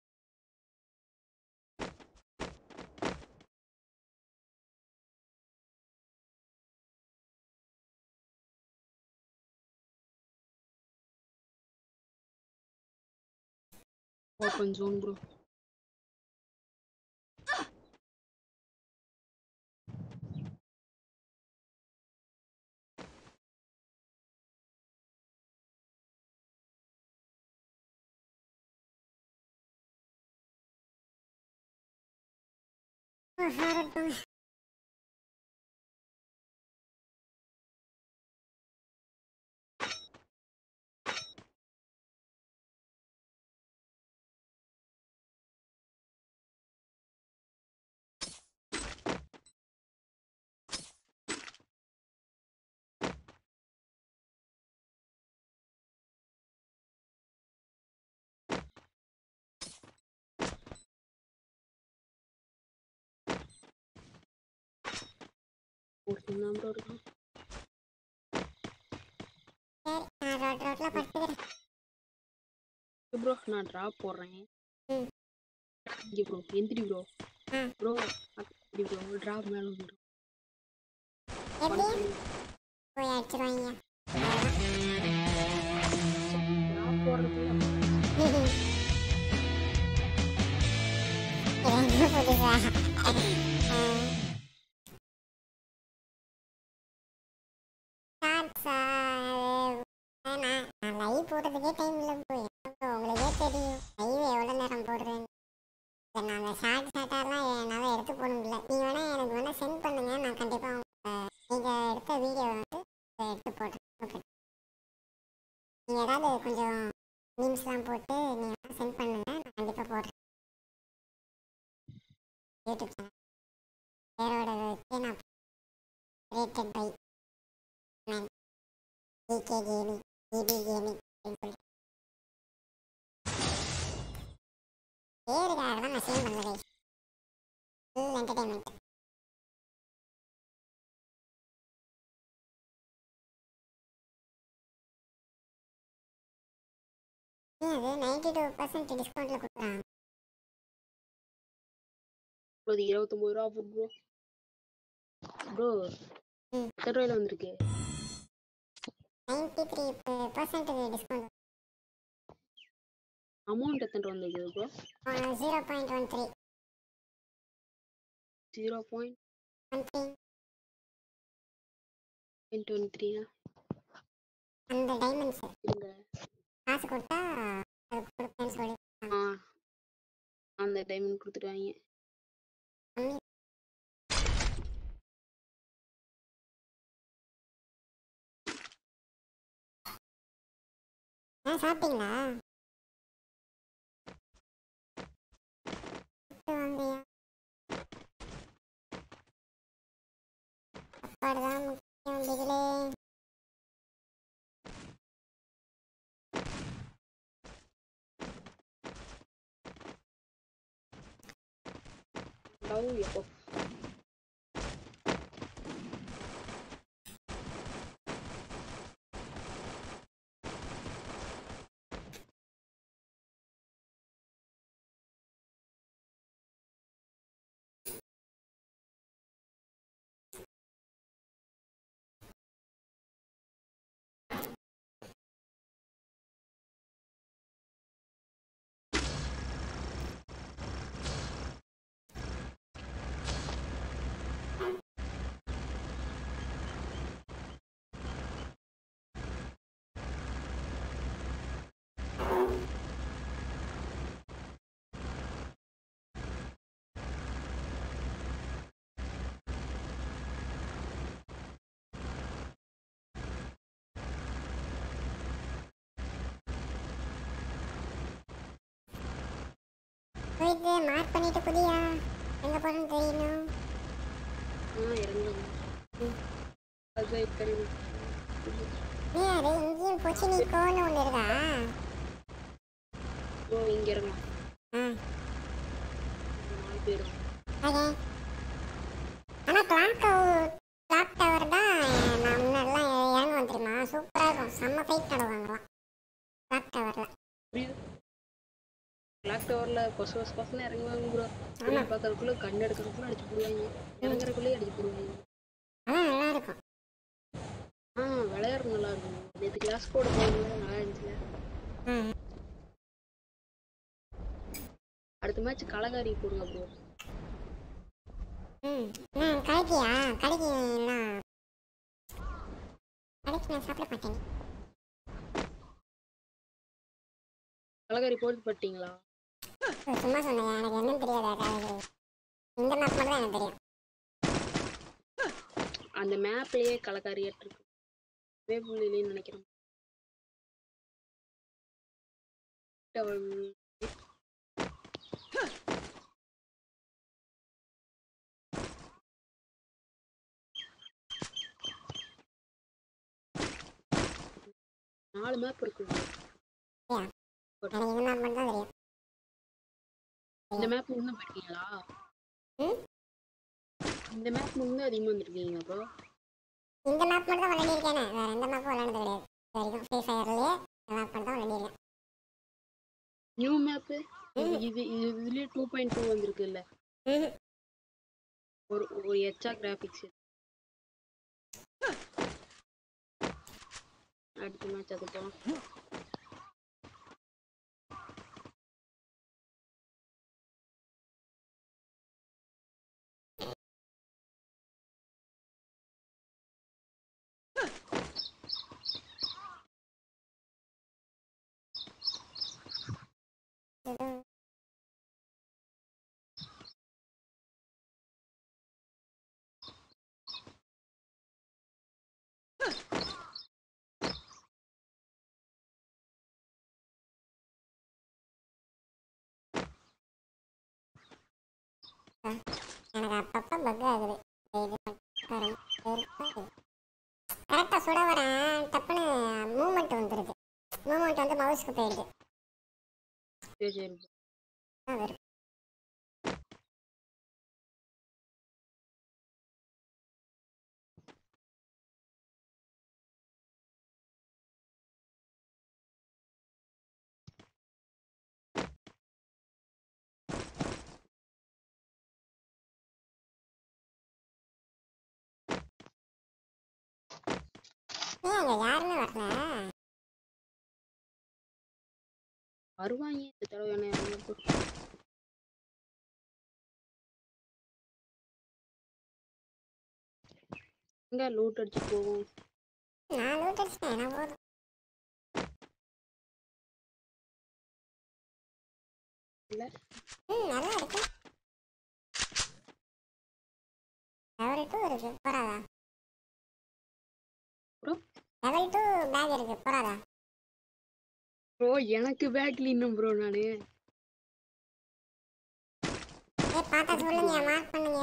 Open zone bro. ஃபார்வர்ட் போங்க. ஒரு சின்ன ப்ரோ இருக்கான். சரி நான் ரோட்ல படுத்துக்கிறேன். ப்ரோ நான் டிராப் போடுறேன். ம். இங்க ப்ரோ எந்திரி ப்ரோ. ஆ. ப்ரோ அப்படி ப்ரோ டிராப் மேல வந்துடும். எப்படி போய் அடிச்சிருவாங்க. டிராப் போடுறதுல புதுசா நான் லைவ் போடுறதுக்கே டைம் இல்லை போய் உங்களுக்கே தெரியும் லைவ் எவ்வளோ நேரம் போடுறேன்னு. நான் அந்த ஷார்ட்டாலாம் என்னால் எடுத்து போட முடியல. நீங்கள் வேணால் எனக்கு வேணால் சென்ட் பண்ணுங்க. நான் கண்டிப்பாக நீங்கள் எடுத்த வீடியோ வந்து எடுத்து போடுறேன். ஓகே நீங்கள் ஏதாவது கொஞ்சம் மீம்ஸ்லாம் போட்டு நீங்கள் சென்ட் பண்ணுங்க. நான் கண்டிப்பாக போடுறேன். யூடியூப் சேனல் பேரோட வச்சு நான் rated by man DK gaming DP gaming அப்படின்னு சொல்லி பேருக்காக தான் நான் சேவ் பண்ணல கைஸ். Full entertainment. அது 92% டிஸ்கவுண்ட்டில் கொடுக்குறாங்க. அது 29 ரூபா ஆஃபர் ப்ரோ. ப்ரோ எத்தனை ரூபாயில வந்திருக்கு? 93% டிஸ்கவுண்ட். அமௌண்ட் எத்தனை ரூபா வந்திருக்கு ப்ரோ? 0.13 0.23 அந்த டைமண்ட்ஸ் இருங்க. காசு கொடுத்தா அது கொடுப்பேன்னு சொல்லி அந்த டைமண்ட் கொடுத்துருவாங்க. சாப்பிட்டீங்களா? வாங்கயா சாப்பாடுதான் முக்கியம் பிகிலே. எப்போ போயிட்டு மார்க் பண்ணிட்டு குதியா எங்க போறோம்னு தெரியணும். இறங்குங்க. அது கறி. நீ அது இங்கேயும் பொச்சினிக்கோன்னு ஒன்று இருக்கா? ப்ரோ இங்க இறங்கலாம். ஆ 4 பேர். ஓகே. ஆனால் கிளாக் டவர் தான் நான் முன்னாடிலாம் இறங்குவேன் தெரியுமா? சூப்பராக இருக்கும், செம்ம ஃபைட் நடுவாங்கலாம் கிளாக் டவரில். புரியுது. கிளாக் டவர்ல கொசு இறங்குவாங்க ப்ரோ. பார்க்கறதுக்குள்ள கண் எடுக்கிறதுக்குள்ள அடிச்சு போடுவாங்க, இறங்குறதுக்குள்ளே அடிச்சு போடுவாங்க. அதான் நல்லா இருக்கும். விளையாடுறது நல்லா இருக்கும். நேற்று கிளாஸ் போட போகும்போது நல்லா இருந்துச்சுல. அடுத்த மேட்ச் கலகாரி போடுங்க ப்ரோ. நான் கடைக்கியா கடைக்கு நான் சாப்பிட மாட்டேன். கலகாரி போட்டு பட்டீங்களா? சும்மா சொன்னேன், எனக்கு என்னன்னு தெரியாது. இந்த மேப் மட்டும் தான் எனக்கு தெரியும். அந்த மேப்லயே கலகாரி இருக்கு. வேப்புள்ளிலேன்னு நினைக்கிறேன். நாலு மேப் இருக்கு. எனக்கு இந்த மேப் மட்டும் தான் தெரியும். இந்த மேப் முன்ன போயிருக்கீங்களா? இந்த மேப் முன்ன அதிகமாக வந்துருக்கீங்க ப்ரோ. இந்த மேப் மட்டும் தான் விளையாடிருக்கேன், வேற எந்த மேப்பும் விளையாடுறது கிடையாது. வரைக்கும் ஃப்ரீ ஃபயர்லயே இந்த மேப் மட்டும் தான் விளையாடிருக்கேன். நியூ மேப் இதுலயே 2.2 வந்திருக்குல்ல. ஒரு எச்சா கிராபிக்ஸ். அடுத்த மேட்ச் அது போலாம். எனக்கு அப்பப்போ பக் ஆகுது. கரெக்டாக சுட வரேன், டப்புன்னு மூமெண்ட் வந்துடுது. மூமெண்ட் வந்து மவுஸ்க்கு போயிடுது. சரி வரும். ஏன் அங்கே யாருமே வரல? வருவாங்க இந்த தடவை. எங்க லூட் அடிச்சு போவோம். நான் லூட் அடிச்சிட்டேன், நான் போதும். இல்ல நல்லா இருக்கு. லெவல் 2 இருக்கு, போறாதா? ப்ரோ லெவல் 2 பேக் இருக்கு, போறாதா? ப்ரோ எனக்கு பேக்ல இன்னும் ப்ரோ நானு பார்த்தா சொல்லுங்க, மார்க் பண்ணுங்க.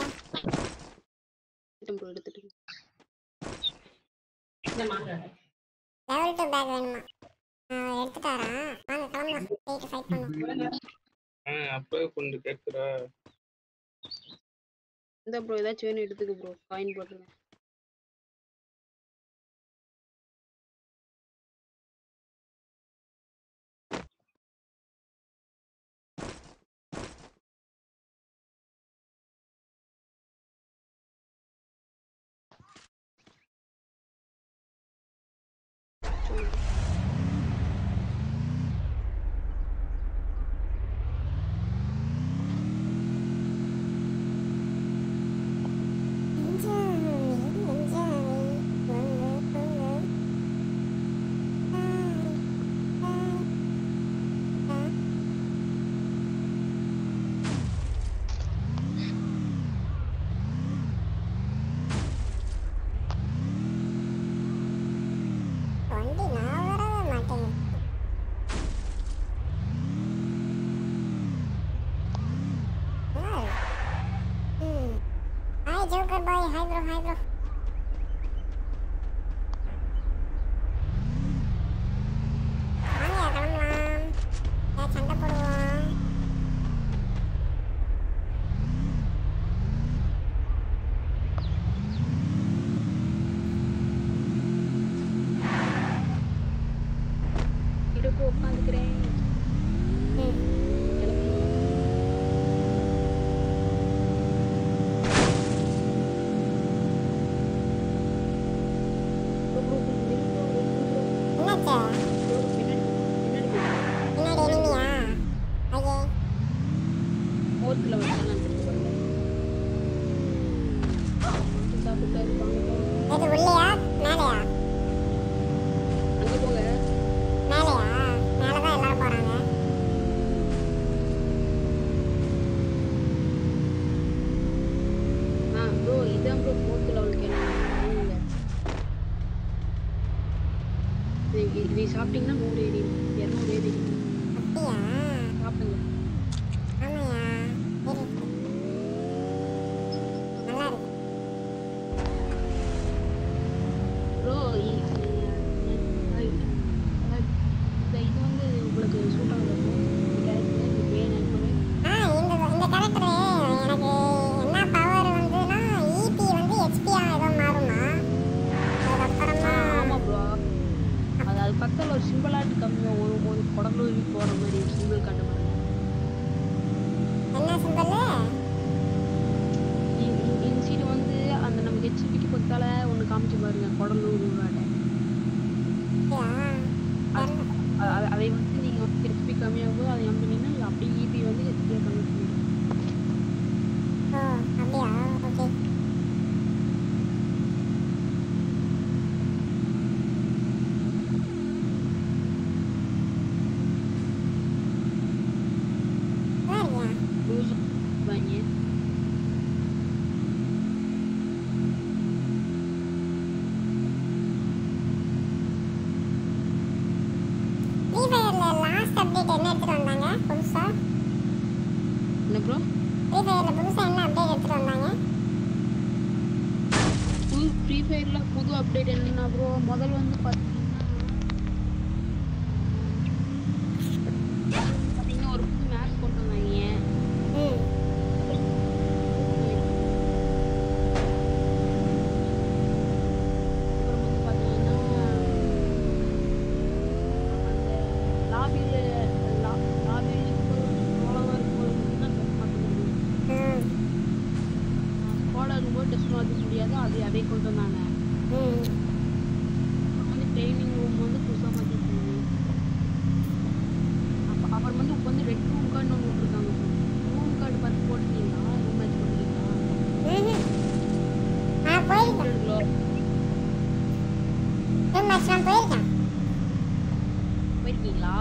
ப்ரோ எடுத்துட்டு லெவல் 2 பேக் வேணுமா? எடுத்துட்டாரா? வாங்க கிளம்பலாம், போயிட்டு ஃபைட் பண்ணுவோம். அப்பவே கொஞ்சம் கேட்குற. இந்த ப்ரோ ஏதாச்சும் வேணும் எடுத்துக்க ப்ரோ. காயின் போட்டுருங்க. Hi bro hi bro. வாங்க கிளம்பலாம். சண்டை போடுவோம். இடுப்பு உட்காந்துக்கிறேன். இதை சாப்பிட்டீங்கன்னா 100 ஏறி 200 ஏறி சாப்பிடுங்க. ப்ரோ இது வந்து உங்களுக்கு சூட் ஆகுது. பக்கத்தில் ஒரு சிம்பிளாட்டு கம்மியாக ஒரு குடலூரி போகிற மாதிரி ஒரு சிம்பிள் காட்ட மாதிரி. இந்த சீடு வந்து அந்த நம்ம ஹெச்பிக்கு பக்கத்தால ஒன்று காமிச்சு பாருங்க, குடலூர் காட்டை. அதை வந்து நீங்கள் வந்து ஹெச்பி கம்மியாகும் போது அதை நம்பினீங்கன்னா அப்படியே இபி வந்து ஹெச்பியை கம்மி பண்ணிடும். ஃப்ரீ ஃபயர்ல புது அப்டேட் என்னன்னா ப்ரோ, முதல்ல வந்து பார்த்தீங்கன்னா ஒரு புது மேப் கொண்டு வந்தாங்க. அப்புறம் வந்து பார்த்தீங்கன்னா அந்த லாபியில் டெஸ்ட் மாற்ற முடியாது, அதை கொண்டு வந்தாங்க. வந்து ட்ரைனிங் ரூம் வந்து புதுசாக மாற்றிருக்காங்க. அப்புறம் வந்து இப்போ வந்து ரெட் ரூம் கார்டுன்னு ஒன்று விட்டுருக்காங்க. ரூம் கார்டு பார்த்து போட்டுருக்கீங்களா? Room match போட்டுருக்கீங்களா? போயிருக்கீங்களா?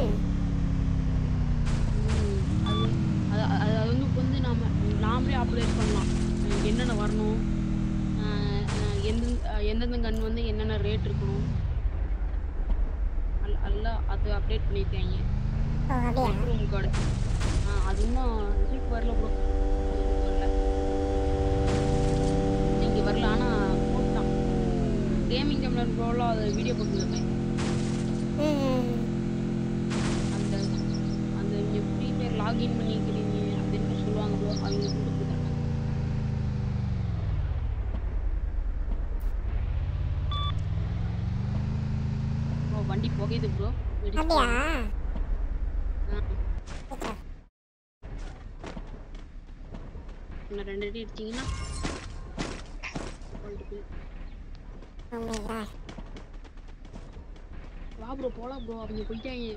அது வந்து இப்போ வந்து நாமளே அப்டேட் பண்ணலாம். என்னென்ன வரணும், எந்தெந்த கன் வந்து என்னென்ன ரேட் இருக்கணும், எல்லாம் அது அப்டேட் பண்ணியிருக்காங்க. ரூம் கார்டு அது இன்னும் ரிசல்ட் வரல ப்ரோ, இங்கே வரல. ஆனால் போட்டான் கேமிங் தமிழன் ப்ரோவில் அதை வீடியோ போட்டுருக்கேன். அந்த அந்த ஃப்ரீ ஃபயர் லாகின் பண்ணிக்கிறீங்க அப்படின்னு சொல்லுவாங்க ப்ரோ, அவங்க கொண்டு போயிருக்காங்க. வண்டி போகுது ப்ரோ. அப்படியா? இன்னும் 2 அடி அடிச்சிங்கன்னா வா ப்ரோ, போலாம் ப்ரோ. அவங்க போயிட்டாங்க.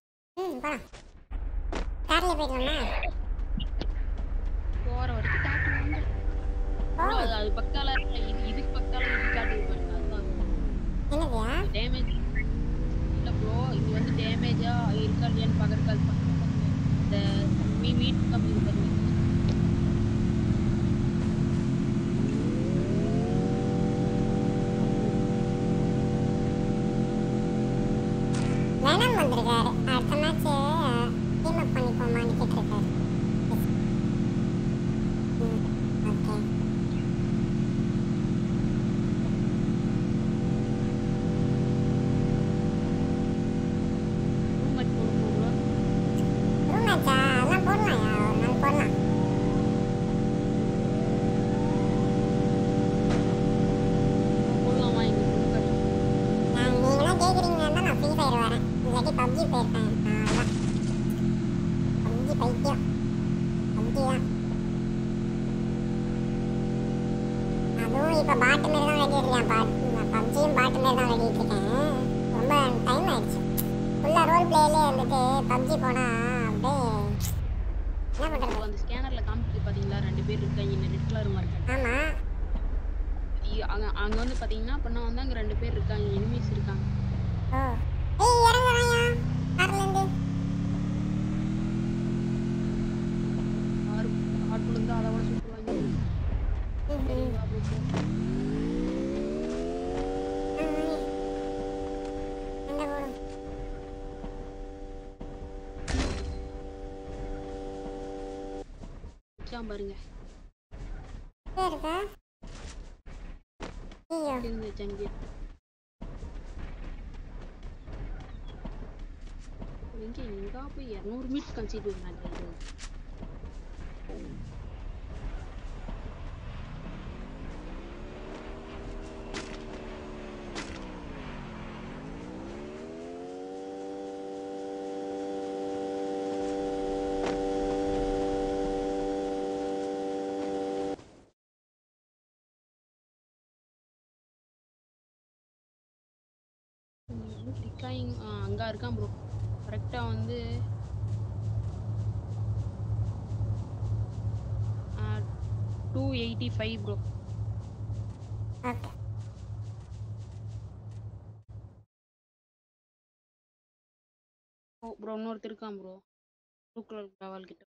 போற வரைக்கும் காட்டுவாங்க. அது பக்கால இதுக்கு பக்கால இது காட்டுது பாருங்க. அதுதான் டேமேஜ் இல்லை ப்ரோ. இது வந்து டேமேஜா இருக்கா இல்லையான்னு பார்க்கறதுக்கு இந்த மீட் கம்மி பண்ணுவீங்க. வந்திருக்காரு. அடுத்த மேட்ச் டீம் அப் பண்ணிப்போமான்னு கேட்டிருக்காரு. ஓகே பப்ஜி போயிருக்கேன். அதான் பப்ஜி பைத்தியம். பப்ஜி தான். அதுவும் இப்போ பாட்டு மாரி தான் வெட்டிட்டு இருக்கேன். பப்ஜியும் பாட்டு மாரி தான் வெட்டிட்டு இருக்கேன். ரொம்ப டைம் ஆயிடுச்சு. ஃபுல்லாக ரோல் பிளேலே வந்துட்டு பப்ஜி போனால் அப்படியே என்ன பண்ணுறது. அந்த ஸ்கேனர்ல காமிச்சு பாத்தீங்களா 2 பேர் இருக்காங்க ரெட் கலர் மார்க்கெட். ஆமாம். அங்க வந்து பாத்தீங்கன்னா பண்ண வந்து அங்க 2 பேர் இருக்காங்க, எனிமீஸ் இருக்காங்க. ஓ ஏய் இறங்குறாயா கார்லேருந்து. கார் குழுந்து அதை விட சுட்டுவாங்க. சரிங்களா bro? எந்த போடும் வச்சான் பாருங்க. இருக்கா? ஐயோ தெரிஞ்ச ஜனங்க எங்க போய் 200 மீட்டர் கன்சிட் பண்ணாங்க. டிக்காயிங் அங்க இருக்கான் ப்ரோ. கரெக்டா வந்து 285 ப்ரோ. ஓகே. ப்ரோ இன்னொருத்தர் இருக்கான் ப்ரோ. ப்ளூ கலர் டவல் கிட்ட.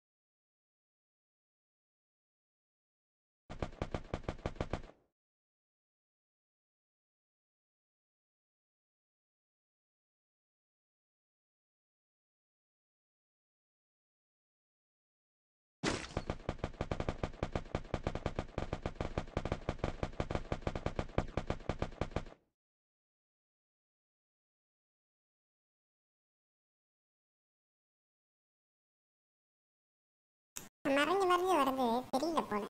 மறைஞ்சு மறைஞ்சு வருது தெரியல போல.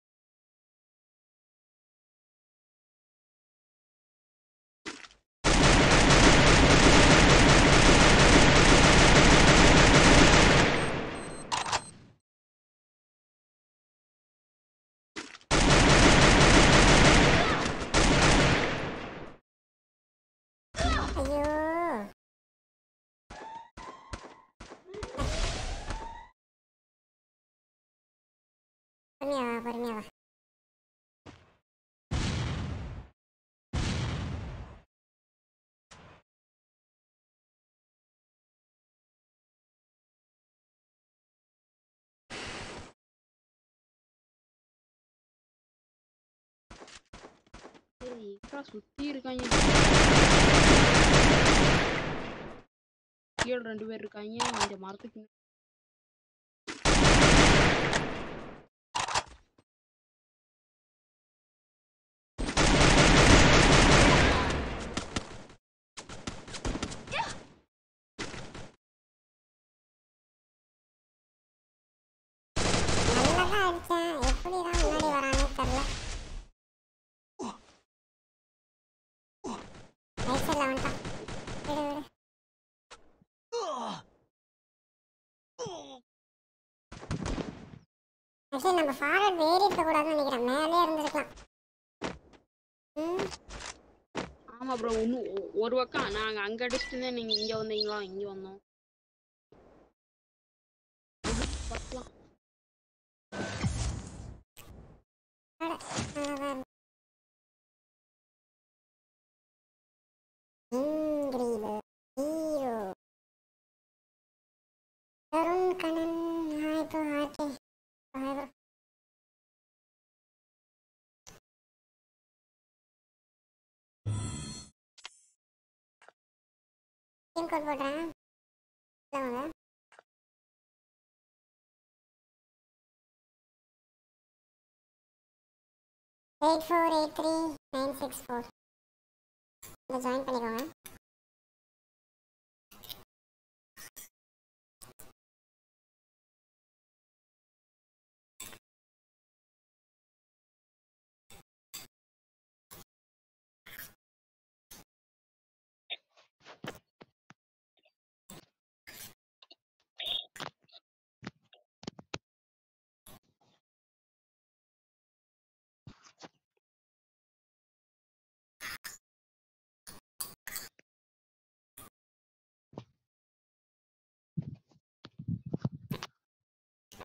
ஐயோ பொறுமையா வா பொறுமையா வா. ஏய் இப்ப சுத்தி இருக்காங்க. கீழ 2 பேர் இருக்காங்க. இந்த மரத்துக்கு நல்லா தான் அடிச்சேன். எப்படி தான் முன்னாடி வரானே தெரியல. ரைட் சைடில் வந்துட்டான். விடு விடு. ஆக்சுவலி நம்ம ஃபார்வர்ட் ஏறி இருக்கக்கூடாதுன்னு நினைக்கிறேன். மேலே இருந்திருக்கலாம். ம் ஆமா ப்ரோ. இன்னும் ஒரு பக்கம் நாங்க அங்க அடிச்சுட்டு நீங்க இங்க வந்தீங்களா? இங்க வந்தோம். பார்க்கலாம். English hero Tarun Kannan. Hi bro. Hi bro. Team code போடுறேன். வாங்க. 8483-964 இதை ஜாயின் பண்ணிக்கோங்க.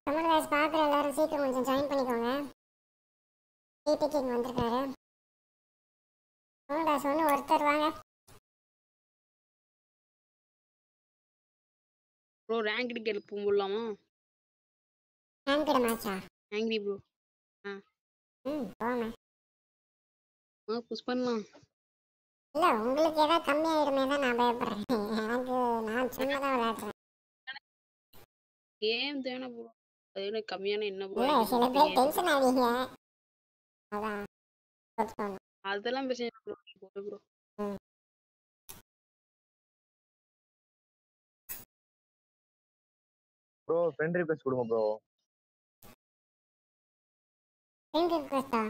தமிழ் guys பார்க்குற எல்லாரும் சீக்கிரம் கொஞ்சம் ஜாயின் பண்ணிக்கோங்க. டிபி கிங் வந்திருக்காரு. தமிழ் guys ஒன்று ஒருத்தர் வாங்க. ப்ரோ ரேங்க்டு கேள் போடலாமா? ரேங்க்டு மேட்சா? Angry bro. போமே. புஷ் பண்ணலாம். இல்லை உங்களுக்கு ஏதாவது கம்மியாயிடுமே தான் நான் பயப்படுறேன். எனக்கு நான் சும்மா தான் விளையாடுறேன். கேம் தானே ப்ரோ. அது என்ன கம்மியான என்ன ப்ரோ? இல்லை சில பேர் டென்ஷன் ஆவீங்க. அதான் சொல்லணும். அதெல்லாம் பிரச்சனை ப்ரோ. போடு ப்ரோ. ப்ரோ ஃப்ரெண்ட் ரிக்வெஸ்ட் கொடுங்க ப்ரோ. ஃப்ரெண்ட் ரிக்வெஸ்டா?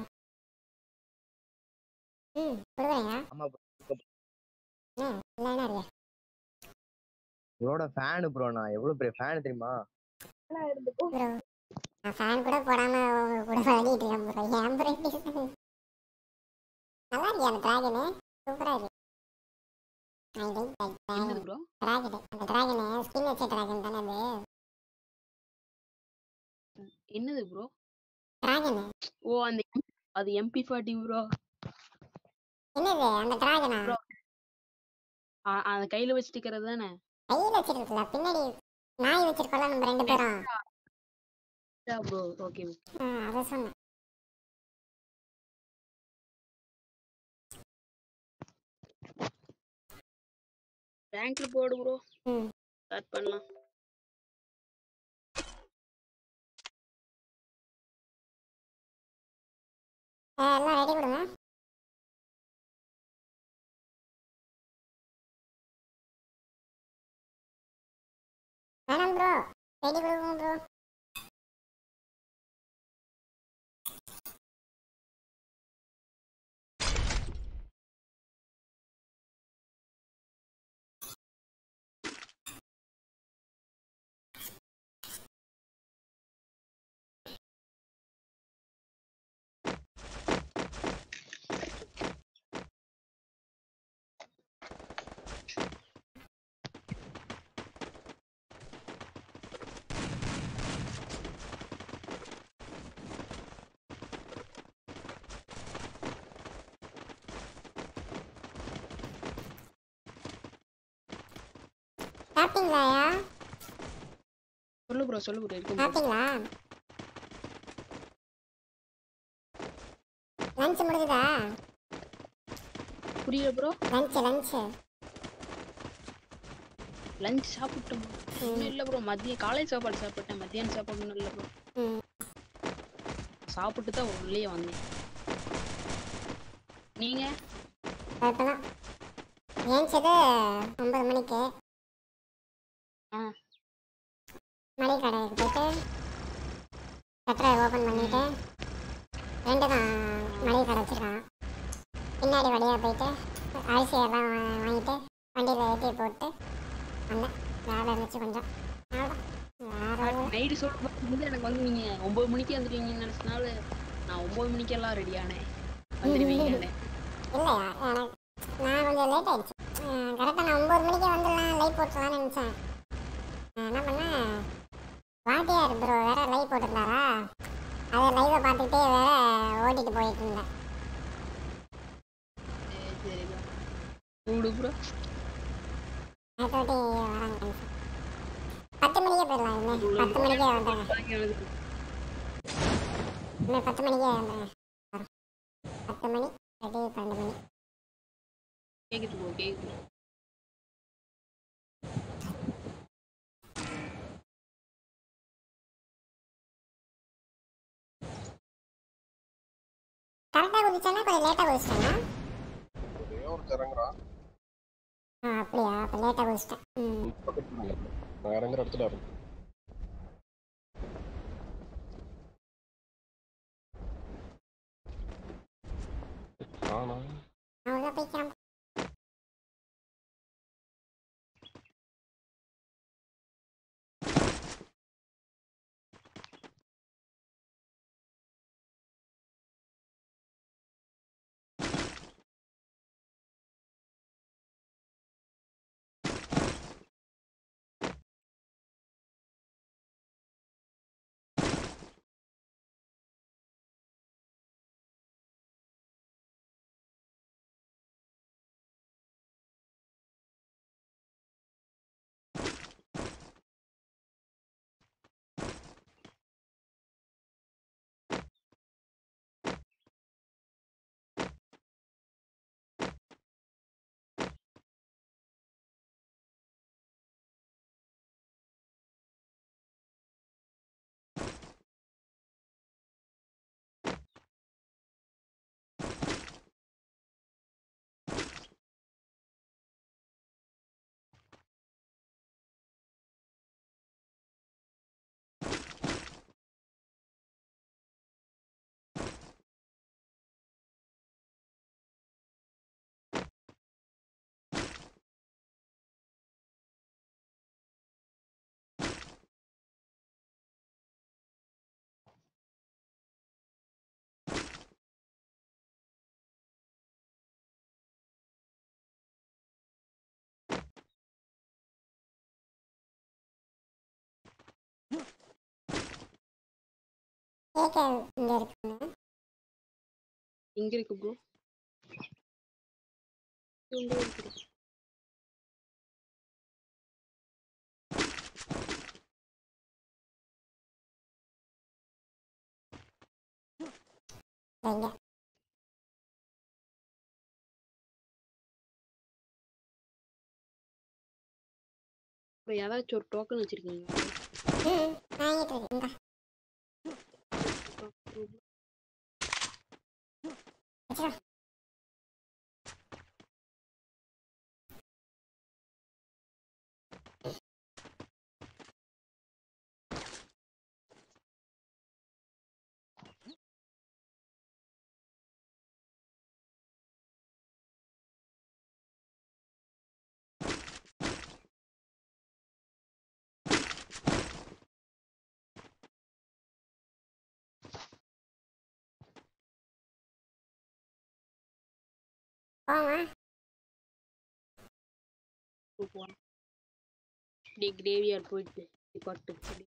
கொடுக்குறேங்க. ஆமா ப்ரோ. இல்லைன்னா இல்லையா? உங்களோட ஃபேனு ப்ரோ. நான் எவ்வளவு பெரிய ஃபேன் தெரியுமா? ப்ரோ நான் ஃபேன் கூட போடாம உங்க கூட விளையாடிட்டு இருக்கேன் ப்ரோ. ஏன் ப்ரோ இப்படி இருக்கு? நல்லா இருக்கு அந்த டிராகனு. சூப்பரா இருக்கு. ஐ லைக் தட் என்னது ப்ரோ? டிராகன். அந்த டிராகனு ஸ்கின் வச்ச டிராகன் தானே அது? என்னது ப்ரோ? டிராகனு. ஓ அந்த அது MP40 ப்ரோ. என்னது அந்த டிராகனா? அந்த கையில வச்சிட்டு இருக்கிறது தானே? கையில வச்சிருக்கல பின்னாடி நாய் வச்சிருக்கோம்ல நம்ம ரெண்டு பேரும். ப்ரோ ஓகே அத சொன்னேன். ரேங்க்ல போடு ப்ரோ. ஸ்டார்ட் பண்ணலாம். எல்லாம் ரெடி கொடுங்க. வேணாம் ப்ரோ ரெடி கொடுங்க ப்ரோ. சாப்பிட்டீங்களாயா? சொல்லு ப்ரோ இருக்கு. சாப்பிட்டீங்களா? லஞ்ச் முடிஞ்சதா? புரியல ப்ரோ. லஞ்ச் சாப்பிட்டோம். இன்னும் இல்ல ப்ரோ. மதியம் காலையில சாப்பாடு சாப்பிட்டேன். மத்தியானம் சாப்பாடு ஒன்றும் இல்லை ப்ரோ. சாப்பிட்டு தான் உள்ளே வந்தேன். நீங்க? இப்பதான் ஏஞ்சது 9 மணிக்கு. மளிகை கடைக்கு போயிட்டு கட்டரை ஓப்பன் பண்ணிட்டு ரெண்டு தான் மளிகை கடை வச்சிருக்கான். பின்னாடி வழியாக போயிட்டு அரிசி எல்லாம் வாங்கிட்டு வண்டியில் ஏற்றி போட்டு வந்தேன். வேலை இருந்துச்சு கொஞ்சம். நைட்டு சொல்லும்போது எனக்கு வந்து நீங்க 9 மணிக்கு வந்துடுவீங்கன்னு நினைச்சனால நான் 9 மணிக்கெல்லாம் ரெடி ஆனேன். வந்துடுவீங்க இல்லையா? எனக்கு நான் கொஞ்சம் லேட் ஆயிடுச்சு. கரெக்டாக நான் 9 மணிக்கே வந்துடலாம் லைவ் போட்டுடலான்னு நினச்சேன். என்ன பண்ணேன், வாத்தியார் ப்ரோ வேற லைவ் போட்டிருந்தாரா, அதை லைவை பார்த்துக்கிட்டே வேற ஓட்டிட்டு போயிட்டு இருந்தேன். அதோட வராங்க 10 மணிக்கே போயிடலாம். இன்னும் 10 மணிக்கே வந்துடுங்க. இன்னும் 10 மணிக்கே வந்துடுங்க. 10 மணி ரெடி 12 மணி. கேக்குது. கரெக்டாக குதிச்சானா கொஞ்சம் லேட்டாக குதிச்சிட்டானா? அப்படியா? அப்போ லேட்டாக குதிச்சிட்டேன். இறங்குற இடத்துல இருக்கு. அவ்வளோ போய்க்கலாம். கேக்க இங்க இருக்குன்னு எங்க இருக்கு ப்ரோ? இங்க இருக்கு. இங்க ப்ரோ ஏதாச்சும் ஒரு டோக்கன் வச்சிருக்கீங்களா? வாங்கிட்டு இருக்கேன் வச்சுக்கோ. போமா போறோம். அப்படியே கிரேவியார் போயிட்டு பட்டு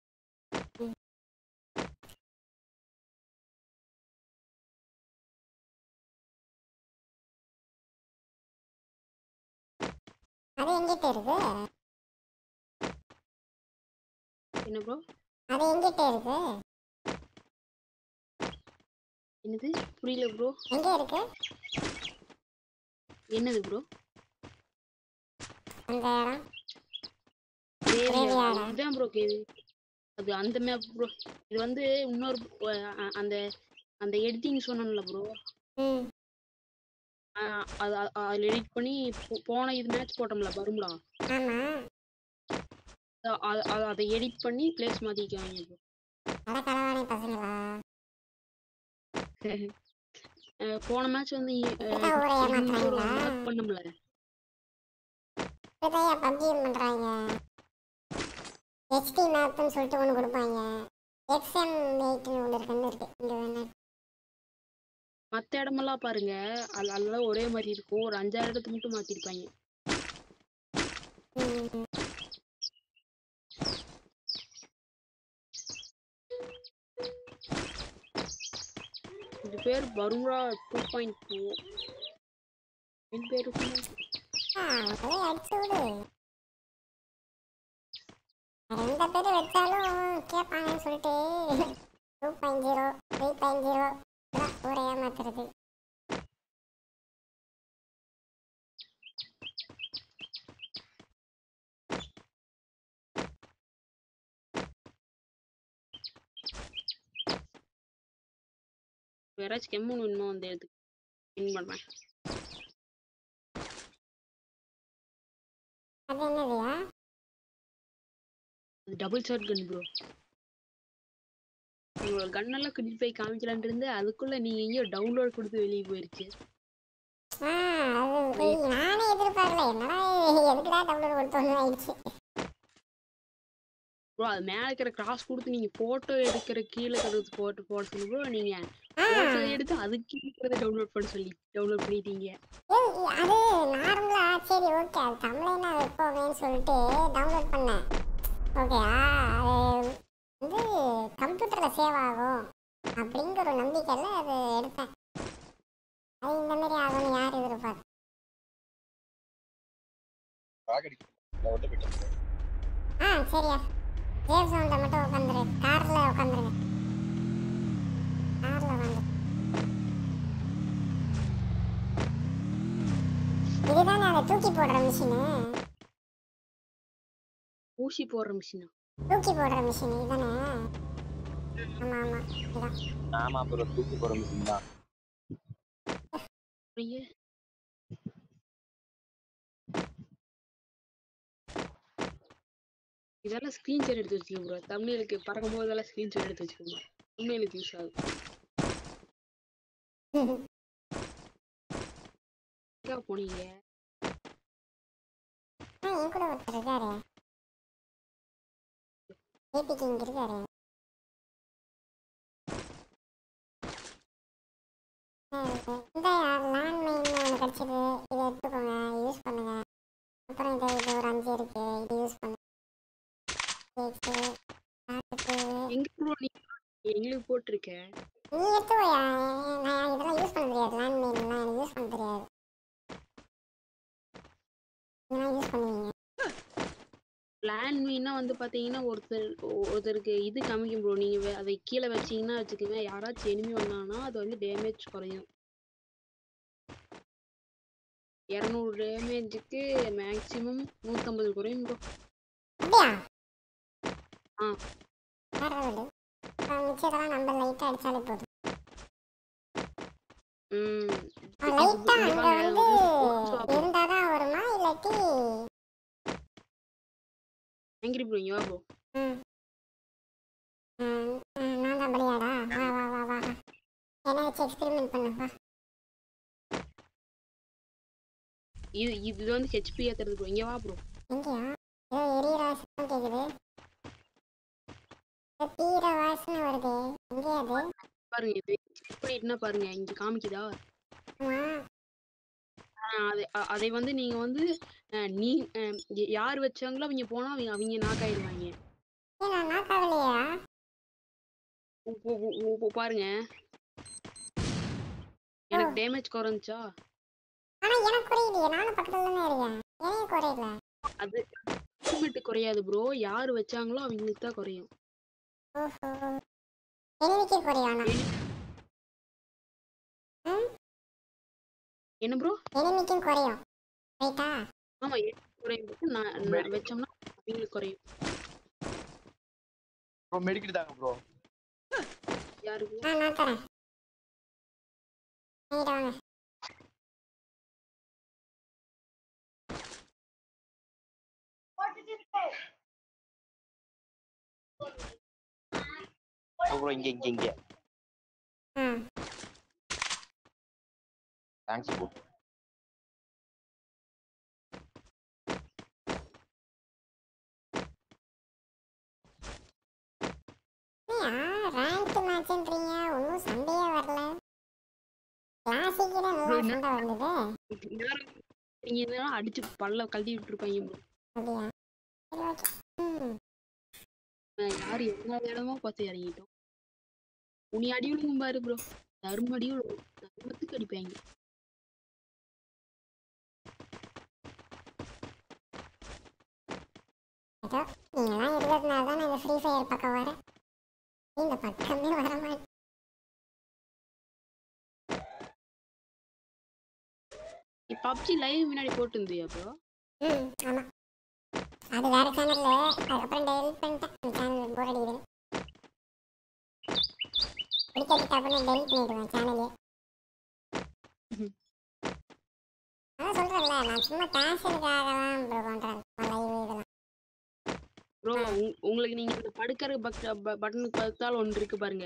அது எங்கிட்ட இருக்கு என்ன ப்ரோ? அது எங்கிட்ட இருக்கு என்னது புரியல ப்ரோ? எங்க இருக்கு என்னது ப்ரோ? அந்த இடம் கிரேவியார் கிரேவியாரா இதுதான் ப்ரோ கேவி. அது அந்த மேப் ப்ரோ. இது வந்து இன்னொரு அந்த அந்த எடிட்டிங் சொன்னேன்ல ப்ரோ. ம் அது அதில் எடிட் பண்ணி போன இது மேட்ச் போட்டோம்ல பரும்லா, ஆமா அதை எடிட் பண்ணி பிளேஸ் மாத்திக்குவாங்க ப்ரோ. அட களவாணி பசங்களா போன மேட்ச் வந்து இப்படிதான் ஊரை ஏமாத்துறாங்களா மார்க் பண்ணோம்ல. இப்படிதான் பப்ஜியும் பண்றாங்க ஹெச்டி மேப்னு சொல்லிட்டு ஒன்று கொடுப்பாங்க XM8 ஒன்று இருக்குன்னு இருக்கு இங்க வேணா மற்ற இடமெல்லாம் பாருங்க அதெல்லாம் ஒரே மாதிரி இருக்கும். ஒரு 5-6 இடத்துக்கு மட்டும் மாத்திருப்பாங்க. இது பேர் பரும்ரா 2.2. என் பேர் அடிச்சு விடு எந்த பேர் வச்சாலும் கேட்பாங்கன்னு சொல்லிட்டு 2.0 3.0 ஊரை ஏமாத்துறது யாராச்சும் கெம்மன் வேணுமோ அந்த இடத்துக்கு வின் பண்றேன். அது என்னதுயா அது டபுள் ஷாட் கன் ப்ரோ. உங்களோட கன்னெல்லாம் கிட்ட போய் காமிக்கலான் இருந்து அதுக்குள்ள நீங்க எங்கேயோ டவுன்லோட் கொடுத்து வெளியே போயிருச்சு. அது நானே எதிர்பார்க்கல என்னடா எதுக்குடா டவுன்லோட் கொடுத்தோன்னு ஆயிடுச்சு ப்ரோ அது மேலே இருக்கிற கிராஸ் கொடுத்து நீங்க போட்டோ எடுக்கிற கீழே இருக்கிறது போட சொல்லி ப்ரோ நீங்க போட்டோ எடுத்து அதுக்கு இருக்கிறத டவுன்லோட் பண்ண சொல்லி டவுன்லோட் பண்ணிட்டீங்க. அது நார்மலா சரி ஓகே அது தமிழ்னா வைப்போமேன்னு சொல்லிட்டு டவுன்லோட் பண்ணேன் ஓகேயா அது வந்து கம்ப்யூட்டர்ல சேவ் ஆகும் அப்படிங்கிற ஒரு நம்பிக்கையில் அது எடுத்தேன் அது இந்த மாதிரி ஆகும்னு யார் எதிர்பார்த்து சரியா சேவ் சவுண்ட மட்டும் உட்காந்துரு கார்ல உட்காந்துருங்க கார்ல உட்காந்து இதுதானே அதை தூக்கி போடுற மிஷினு ஊசி போடுற மிஷினா? தூக்கி போடுற மிஷின் இதுதானே ஆமா ஆமா இதான் ஆமா ப்ரோ தூக்கி போற மிஷின் தான். இதெல்லாம் ஸ்கிரீன்ஷாட் எடுத்து வச்சுக்கோங்க ப்ரோ. தமிழுக்கு பறக்கும் போதெல்லாம் ஸ்கிரீன்ஷாட் எடுத்து வச்சுக்கோங்க. தமிழுக்கு யூஸ் ஆகும். எங்க போனீங்க? என் கூட ஒருத்தர் இருக்காரு ஏபிக்கு இங்க இருக்காரு இந்த லேண்ட்மைன் ஒன்று கிடச்சிது இதை எடுத்துக்கோங்க யூஸ் பண்ணுங்க அப்புறம் இது ஒரு 5 இருக்கு இது யூஸ் பண்ணுங்க எங்க ப்ரோ நீங்க எங்களுக்கு போட்டிருக்கேன். நீ எடுத்து போயா, நான் இதெல்லாம் யூஸ் பண்ண தெரியாது. லேண்ட்மைன்லாம் எனக்கு யூஸ் பண்ண தெரியாது. இதெல்லாம் யூஸ் பண்ணுவீங்க. லேண்ட்மைனா வந்து பாத்தீங்கன்னா ஒருத்தருக்கு இது காமிக்கும் ப்ரோ. நீங்க அதை கீழே வச்சீங்கன்னா வச்சுக்கோங்க, யாராச்சும் எனிமி வந்தாங்கன்னா அது வந்து டேமேஜ் குறையும். 200 டேமேஜுக்கு மேக்ஸிமம் 150 குறையும் ப்ரோ. அப்படியா? ஆ வேற விடு. மிச்சதெல்லாம் நம்ம லைட்டாக அடித்தாலே போதும். லைட்டாக அங்கே வந்து இருந்தால் தான் வருமா இல்லாட்டி? ஆங்கிரி ப்ரோ இங்க வா ப்ரோ. நான் தான் பலியாடா? வா வா வா வா, என்ன வச்சு எக்ஸ்பெரிமெண்ட் பண்ண வா. இது வந்து ஹெச்பி ஏத்துறது ப்ரோ. இங்க வா ப்ரோ. எங்கேயா? ஏதோ எரியற சத்தம் கேக்குது. தீர வாசனை வருது. எங்கேயா அது? பாருங்க, இது செக் பண்ணிட்டுனா பாருங்க, இங்க காமிக்குதா? அதை வந்து நீங்க வந்து நீ யார் வச்சாங்களோ அவங்க போனா அவங்க நாக் ஆயிடுவாங்க. பாருங்க, எனக்கு டேமேஜ் குறைஞ்சா அது லிமிட் குறையாது ப்ரோ. யார் வச்சாங்களோ அவங்களுக்கு தான் குறையும். என்ன ப்ரோ? எனிமிக்கும் குறையும். ரைட்டா? ஆமா, குறையும். நான் வெச்சோம்னா அவங்களுக்கு குறையும். ப்ரோ மெடிக்கெட் தாங்க ப்ரோ. யாருக்கு? நான் தரேன். நீங்க வாங்க. ப்ரோ இங்க தேங்க்ஸ் ப்ரோ. ரேங்க் மேட்ச்ன்றீங்க, ஒன்னும் சண்டையே வரல. கிளாசிக் தான் நல்லா சண்டை வந்தது. நீங்க அடிச்சு பல்ல கழட்டி விட்டுருப்பாங்க. அப்படியா? சரி ஓகே. யாரு எல்லா இடமா பார்த்து இறங்கிட்டோம். உனி அடி விழுகும் பாரு ப்ரோ. தர்ம அடி விழுகும். தர்மத்துக்கு அடிப்பாங்க. நீங்களாம் இருக்கிறதுனால தான் நான் ஃப்ரீ ஃபயர் பக்கம் வரேன். இந்த பக்கமே வர மாட்டேன். பப்ஜி லைவ் முன்னாடி போட்டு இருந்தியா ப்ரோ? ஆமா, அது வேற சேனல்ல. அதுக்கப்புறம் டெலிட் பண்ணிட்டேன். அந்த சேனல் போர் அடிக்குது. பிடிக்காது அப்புறம் டெலிட் பண்ணிடுவேன் சேனலே. அதான் சொல்றேன்ல, நான் சும்மா பேஷனுக்காக தான் ப்ரோ பண்றேன் லைவ் இதெல்லாம். ப்ரோ உங்களுக்கு நீங்க படுக்கிற பட்டனுக்கு பார்த்தால் ஒன்று இருக்கு பாருங்க.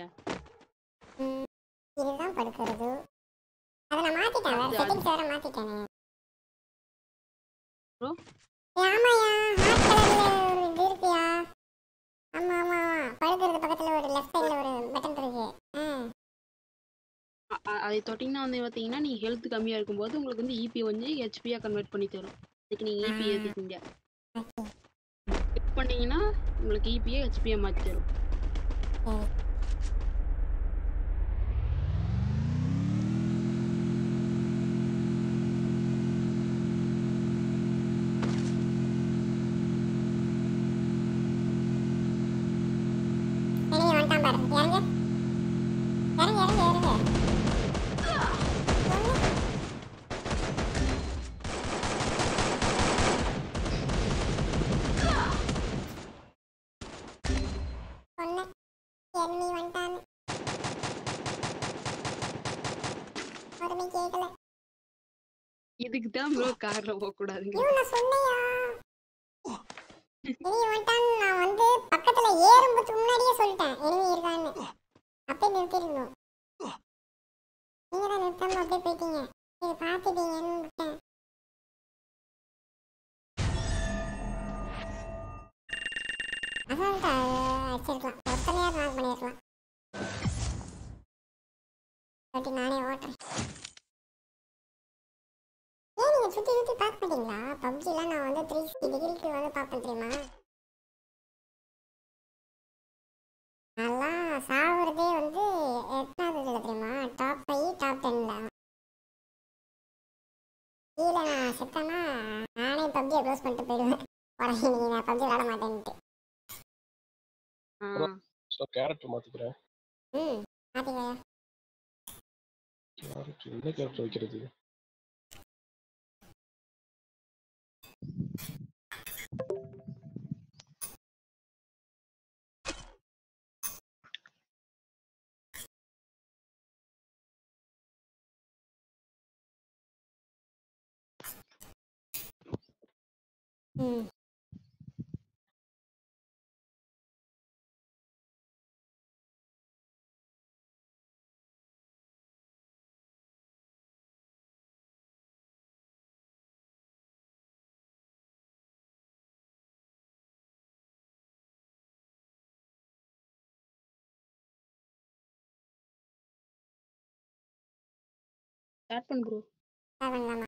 இதுதான் படுக்கிறது. அதை நான் மாத்திட்டேன், வேற செட்டிங்ஸ் வேற மாத்திட்டேனே ப்ரோ. ஆமாயா, ஹாட் கலர்ல ஒரு இது இருக்குயா. ஆமா ஆமா, படுக்கிறது பக்கத்துல ஒரு லெஃப்ட் சைடுல ஒரு பட்டன் இருக்கு. அதை தொட்டிங்கன்னா வந்து பார்த்தீங்கன்னா நீங்க ஹெல்த் கம்மியா இருக்கும்போது உங்களுக்கு வந்து இபி வந்து ஹெச்பியா கன்வெர்ட் பண்ணி தரும். அதுக்கு நீங்க இபி ஏத்திக்கிங்க. கிளிக் பண்ணீங்கன்னா உங்களுக்கு இபியை ஹெச்பியா மாத்தி தரும். இதுக்கு தான் ப்ரோ கார்ல போக கூடாதுங்க. நான் வந்து பக்கத்துல ஏறும்போது முன்னாடியே சொல்லிட்டேன் எனிமி இருக்கான்னு. அப்பே நிறுத்திடணும். நீங்க தான் நிறுத்தாம அப்படியே போயிட்டீங்க. இது பார்த்துட்டீங்கன்னு விட்டேன். அசால்ட்டா அடிச்சிருக்கலாம். ஒருத்தனையாவது நாக் பண்ணிருக்கலாம். நானே ஓட்டுறேன். ஏன் நீங்க சுத்தி சுத்தி பார்க்க மாட்டீங்களா? பப்ஜிலாம் நான் வந்து 360 டிகிரிக்கு வந்து பார்ப்பேன் தெரியுமா? நல்லா சாவுறது பப்ஜியை க்ளோஸ் பண்ணிட்டு போயிடுவேன். உடனே நீ நான் பப்ஜி விளாட மாட்டேன்ட்டு. கேரக்டர் மாத்திக்கிறேன். மாத்திக்கயா. கேரக்டர் என்ன கேரக்டர் வைக்கிறது? ஸ்டார்ட் பண்ணு ப்ரோ. பண்ணலாமா?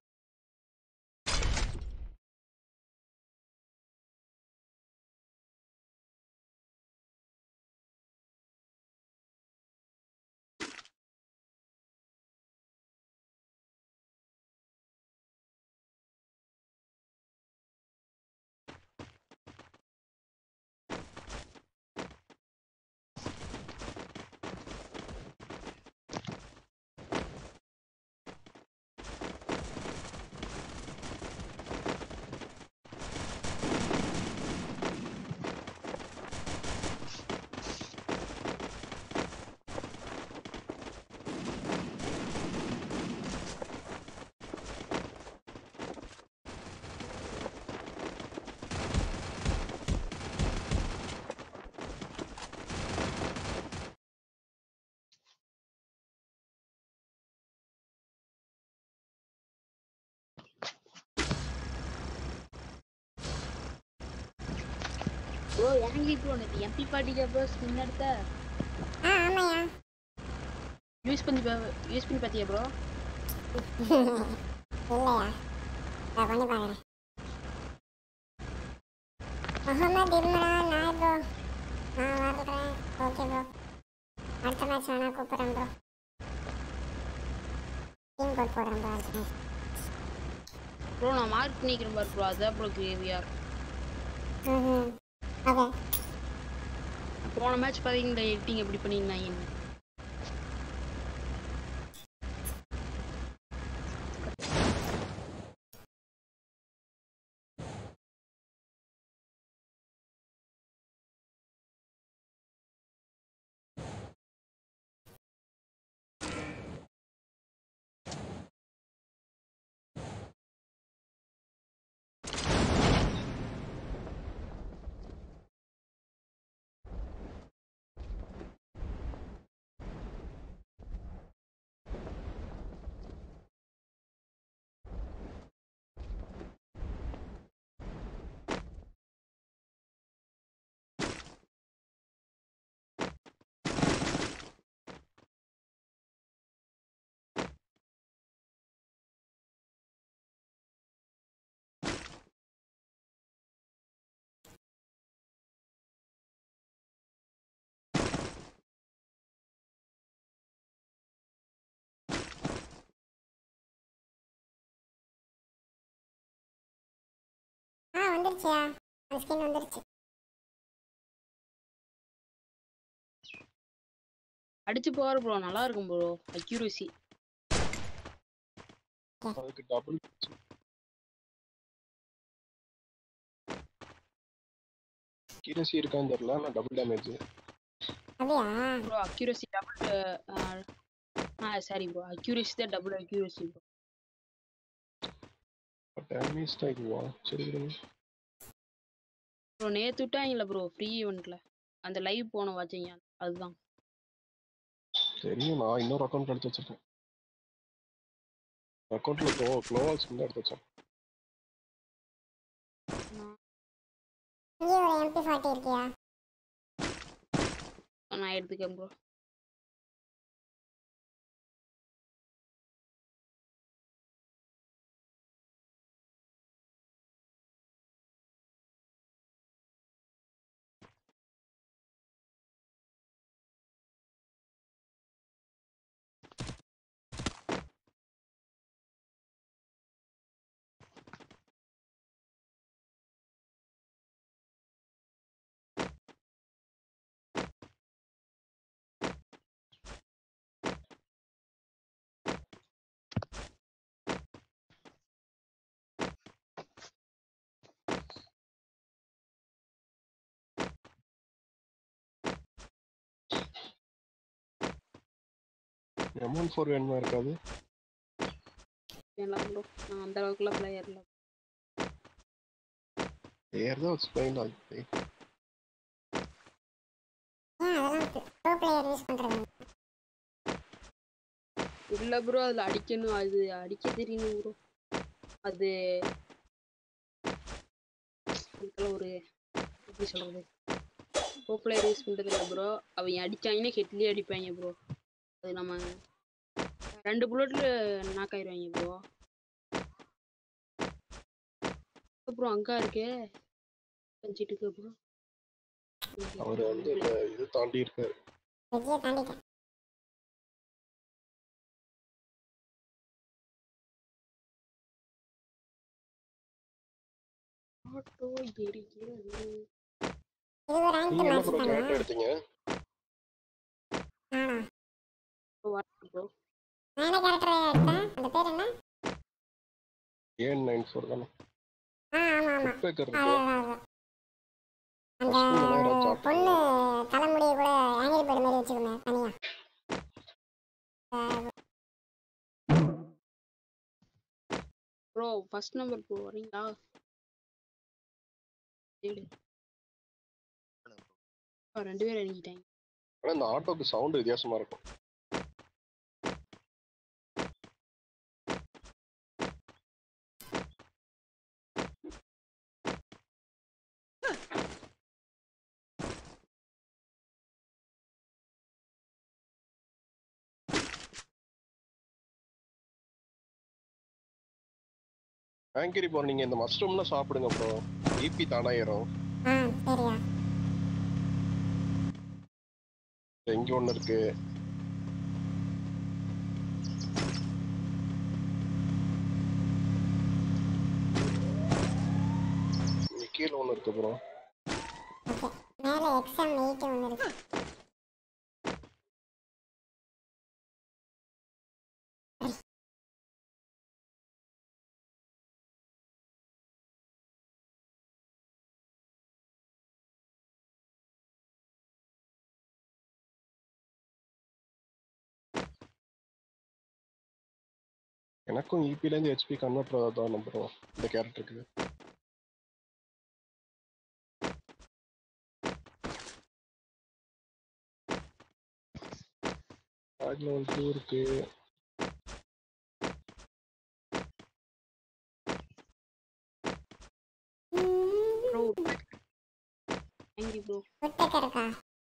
ப்ரோ வாங்கி ப்ரோ நேத்து எம்பி பார்ட்டிக்கு ப்ரோ ஸ்கின் எடுத்த. ஆமாயா. யூஸ் பண்ணி பாத்தியா ப்ரோ? இல்லையா, நான் பண்ணி பார்க்குறேன். முகமது இருமடா நான் ப்ரோ. நான் வரேன். ஓகே ப்ரோ, அடுத்த மேட்ச் வேணா கூப்பிட்றேன் ப்ரோ. டீம் கோட் போடுறேன் ப்ரோ அடுத்த மேட்ச். ப்ரோ நான் மார்க் பண்ணிக்கிறேன் பாரு ப்ரோ. அதான் ப்ரோ கேவிஆர். ஓகே. போன மேட்ச் பாத்தீங்களா எடிட்டிங் எப்படி பண்ணிருந்தாங்க? வந்துருச்சியா? அந்த ஸ்கின் வந்துருச்சு. அடிச்சு போற ப்ரோ, நல்லா இருக்கும் ப்ரோ அக்யூரசி. அதுக்கு டபுள் அக்யூரசி இருக்கான்னு தெரியல, ஆனா டபுள் டேமேஜ். அப்படியா ப்ரோ? Accuracy double. சரி ப்ரோ, அக்யூரசி தான் டபுள் அக்யூரசி ப்ரோ. டேமேஜ் தான் இதுவா? சரி ப்ரோ நேத்து விட்டாங்கல்ல ப்ரோ ஃப்ரீ ஈவென்ட்ல, அந்த லைவ் போன வாட்சிங்க அதுதான். தெரியும், நான் இன்னொரு அக்கௌண்ட் எடுத்து வச்சிருக்கேன். அக்கௌண்ட்ல க்ளோவால் ஸ்கின் எடுத்து வச்சேன். இங்கே ஒரு MP40 இருக்கியா? நான் எடுத்துக்கேன் ப்ரோ. M14 வேணுமா இருக்காது? எல்லாம் ப்ரோ நான் அந்த அளவுக்குலாம் பிளேயர் இல்லை. பிளேயர் தான் ஸ்பெயின் ஆகுது. அதெல்லாம் ப்ரோ பிளேயர் யூஸ் பண்றது இல்ல ப்ரோ அதுல அடிக்கணும், அது அடிக்க தெரியணும் ப்ரோ. அது அதுக்கெல்லாம் ஒரு எப்படி சொல்றது, ப்ரோ பிளேயர் யூஸ் பண்றது இல்லை ப்ரோ. அவங்க அடிச்சாங்கன்னா ஹெட்லயே அடிப்பாங்க ப்ரோ. அது நம்ம 2 புல்லட்ல நாக் ஆயிடுவாங்க ப்ரோ. அப்புறம் அங்கா இருக்கே கஞ்சிட்டு இருக்கு ப்ரோ. அவர் வந்து இந்த இது தாண்டி இருக்காரு. வெஜ்ஜியை தாண்டிட்டேன். ஆட்டோ எரிக்கிறது. இது ஒரு ரேங்க் நீங்க என்ன மேட்ச் ப்ரோ தானா? கேரக்டர் எடுத்தீங்க? நானா? ப்ரோ நான் என்ன கேரக்டர் எடுத்தேன்? அந்த பேர் என்ன? A94 தானே? ஆமா ஆமா. உட்பேக்கர் அது இருக்கு. அது. அந்த ஃபர்ஸ்ட் நேரம் சாப்பிட்டு பொண்ணு தலைமுடியை கூட ஆங்கிரி பேர்டு மாதிரி வச்சுக்கோங்க தனியா. ப்ரோ ஃபர்ஸ்ட் நம்பர் ப்ரோ வரீங்களா? சரி 2 பேர் இறங்கிட்டாங்க. ஆனா இந்த ஆட்டோக்கு சவுண்ட் வித்தியாசமா இருக்கும். ஆங்கிரி போற நீங்க இந்த மஷ்ரூம்லாம் சாப்பிடுங்க ப்ரோ. பிபி தானா ஏறும். சரியா. இங்க ஒண்ணு இருக்கு. கீழே ஒண்ணு இருக்கு ப்ரோ. ஓகே. மேல XM8 ஒன்று இருக்கு. எனக்கும் இபில இருந்து ஹெச்பி கன்வெர்ட்டர் தான் ப்ரோ இந்த கேரக்டருக்கு. அதுல ஒரு 2 இருக்கு. ப்ரோ ஆங்கிரி ப்ரோ உட்பேக்கர் இருக்கா?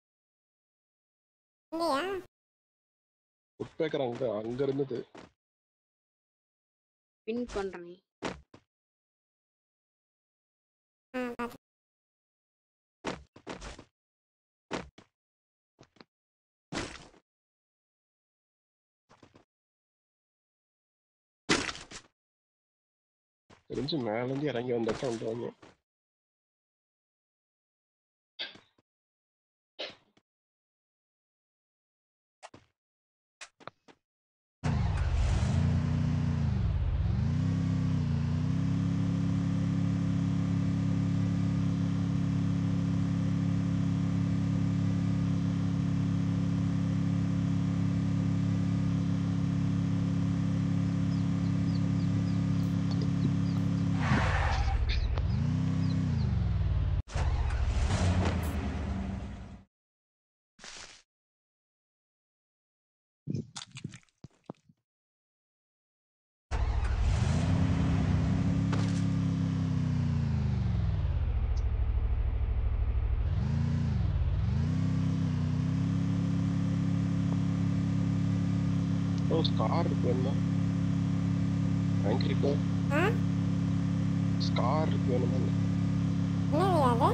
இல்லையா? உட்பேக்கர் அங்க இருந்தது. வின் பண்றேன். பார்த்து. தெரிஞ்சு மேல இருந்து இறங்கி வந்தப்ப வந்துருவாங்க. ஸ்கார் இருக்கு வேணுமா? ஆங்கிரி ப்ரோ ஸ்கார் இருக்கு வேணுமா? என்னது அது?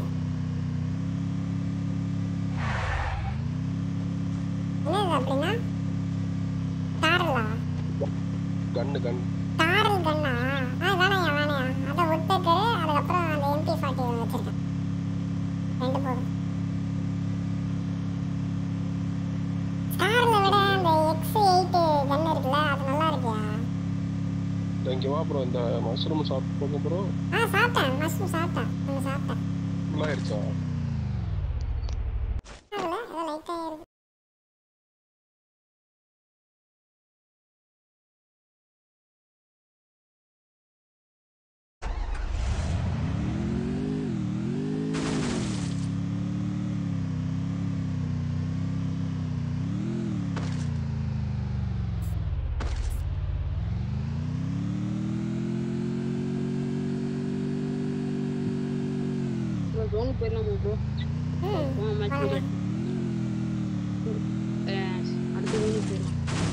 என்னது அப்படின்னா? டாரலா? கன்னு டாரல் கன்னா? வேணாயா வேணாயா. அதை உட்பேக்கரு, அதுக்கப்புறம் அந்த MP40 வச்சிருக்கேன். 2 போதும். ஸ்டாரில் விட அந்த X8 கன் இருக்குல்ல, அது நல்லா இருக்கியா? இங்க வா ப்ரோ. இந்த மஷ்ரூம் சாப்பிட்டு போங்க ப்ரோ. சாப்பிட்டேன். மஷ்ரூம் சாப்பிட்டேன். ஒன்று சாப்பிட்டேன். ஃபுல்லா ஆயிடுச்சா? அதில் ஏதோ லைட்டாக இருக்கு. ஜோன் போயிடலாமா ப்ரோ? மேட்ச் போலாமா? அடுத்த ஜோனுக்கு போயிடலாம்.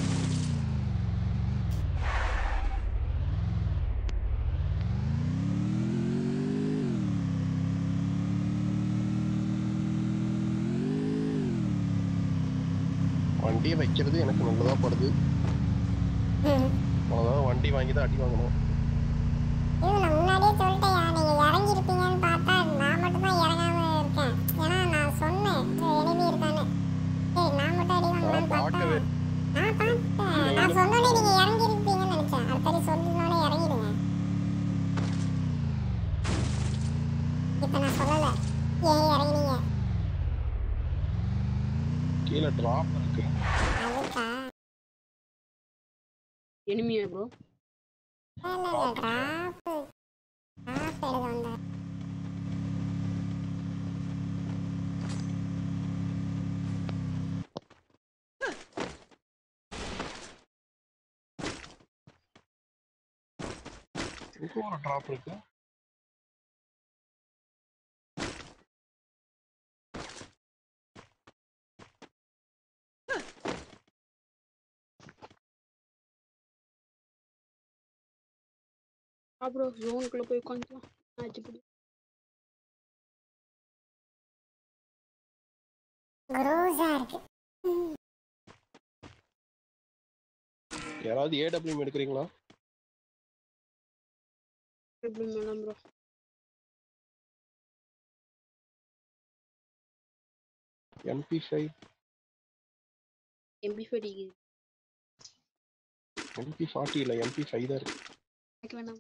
வண்டியை வைக்கிறது எனக்கு நல்லதா படுது. அதான் வண்டி வாங்கி தான் அடி வாங்கணும். இது நான் முன்னாடியே சொல்லிட்டேயா, நீங்க இறங்கி இருப்பீங்கன்னு பார்த்தா நான் மட்டும் தான் இறங்காம இருக்கேன். ஏன்னா நான் சொன்னேன் எனிமி இருக்கான்னு. சரி நான் மட்டும் அடி வாங்கலாம்னு பார்த்தா பார்க்கவே நான் பார்த்தேன். நான் சொன்னோடனே நீங்க இறங்கி இருப்பீங்கன்னு நினைச்சேன். அடுத்தது சொன்னோடனே இறங்கிடுங்க. இப்ப நான் சொல்லல ஏன் இறங்கினீங்க கீழே டிராப் இருக்கு. அதுக்கா? எனிமியா ப்ரோ? இல்ல டிராப் எடுக்க வந்தேன். இங்க ஒரு டிராப் இருக்கு. ப்ரோ ஜோனுக்குள்ள போய் உட்காந்துக்கலாம். மேட்ச் இப்படி குரூஸா இருக்கு. யாராவது ஏடபிள்யூ எடுக்கிறீங்களா? எப்படி madam bro? MP5 MP5 MP40 இல்ல MP5 தான் இருக்கு. எனக்கு வேணாம்.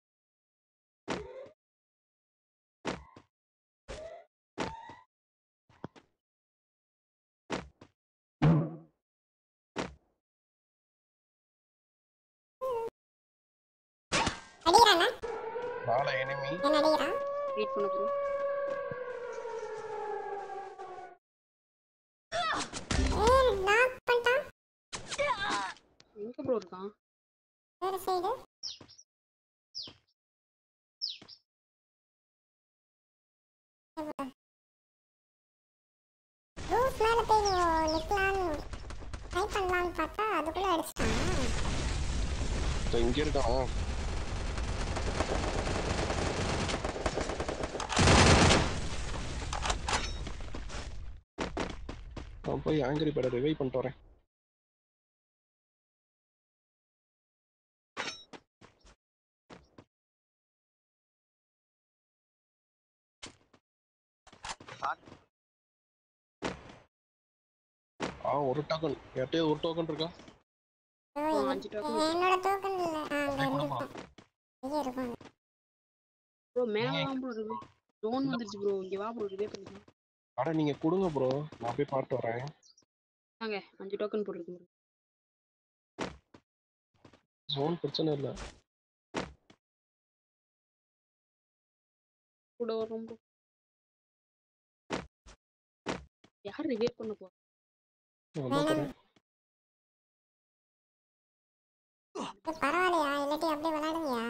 அடிக்கிறானா? நாளை எனிமி என்ன அடிக்கிறான்? வெயிட் பண்ணு ப்ரோ. நாக் பண்ணிட்டான். எங்க ப்ரோ இருக்கான்? வேற சைடு. ரூஃப் மேல போய் நிக்கலான்னு ட்ரை பண்ணலான்னு பார்த்தா அதுக்குள்ள அடிச்சிட்டான். இங்க இருக்கான். நான் போய் ஆங்கிரி பேட ரிவைவ் பண்ணிட்டு வரேன். ஒரு டோக்கன் யார்ட்டே ஒரு டோக்கன் இருக்கா? அஞ்சு டோக்கன் என்னோட டோக்கன் இல்ல. அங்க இருக்கும். இங்க இருக்கும். ப்ரோ. மேல தான் ப்ரோ இருக்கு. ஜோன் வந்துருச்சு ப்ரோ. இங்க வா ப்ரோ, ரிவே பண்ணிக்கலாம். அட நீங்க கொடுங்க ப்ரோ, நான் போய் பார்த்து வரேன். வாங்க 5 டோக்கன் போட்டுருக்கு ப்ரோ. ஜோன் பிரச்சனை இல்ல. கூட வரோம் ப்ரோ. யார் ரிவே பண்ண போ? பரவாயில்லையா, இல்லாட்டி அப்படியே விளையாடுங்கயா.